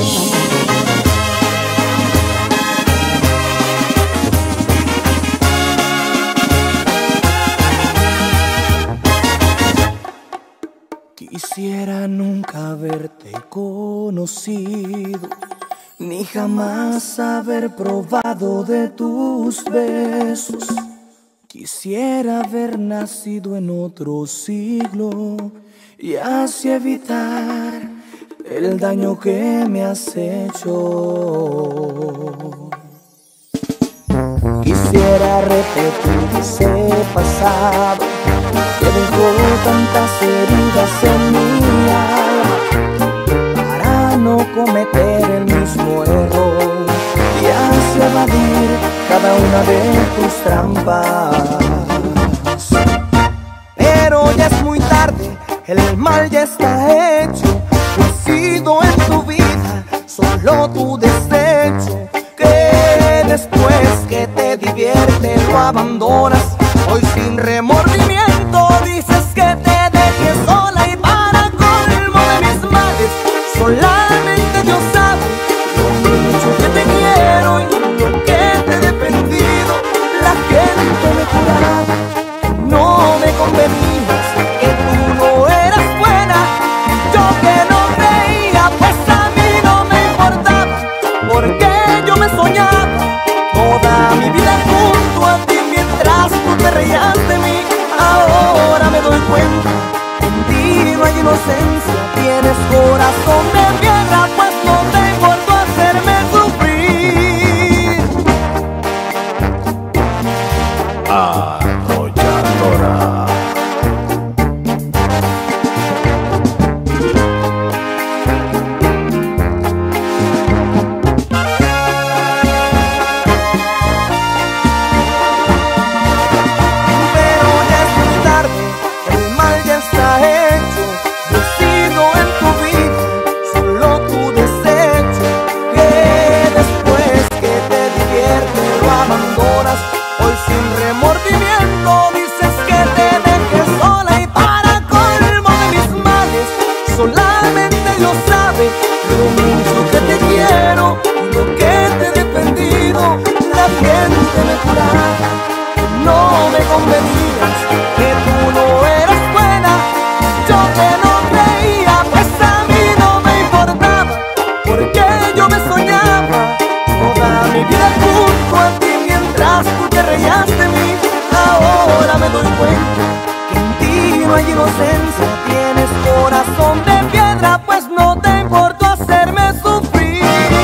Quisiera nunca haberte conocido, ni jamás haber probado de tus besos. Quisiera haber nacido en otro siglo y así evitar el daño que me has hecho. Quisiera repetir ese pasado que dejó tantas heridas en mi alma, para no cometer el mismo error y así evadir cada una de tus trampas. Pero ya es muy tarde, el mal ya está hecho. Yo he sido en tu vida solo tu desecho, que después que te divierte lo abandonas. Hoy sin remordimiento dices que te dejé sola, y para colmo de mis males solamente Dios sabe lo mucho que te quiero y lo que te he defendido. La gente me juraba que no me convenías, que tú no eras buena, y yo que no creía, pues a mí no me importaba, porque yo me soñaba toda mi vida junto a ti mientras tú te reías de mí. Ahora me doy cuenta, en ti no hay inocencia, tienes corazón de piedra, pues no te importó hacerme sufrir. Arrolladora. Solamente Dios sabe lo mucho que te quiero y lo que te he defendido. La gente me juraba que no me convenías, que tú no eras buena, yo que no creía, pues a mí no me importaba, porque yo me soñaba toda mi vida junto a ti mientras tú te reías de mí. Ahora me doy cuenta que en ti no hay inocencia, tienes corazón de piedra, pues no te importó hacerme sufrir.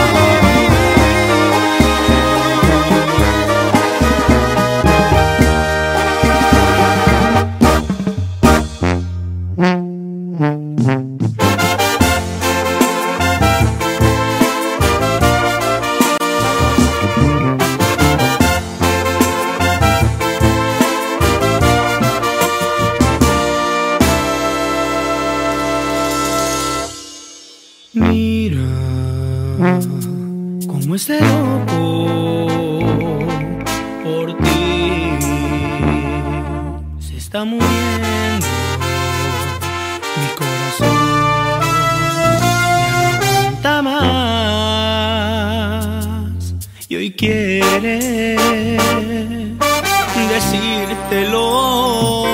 Mira cómo este loco por ti se está muriendo. Mi corazón ya no aguanta más y hoy quiere decírtelo.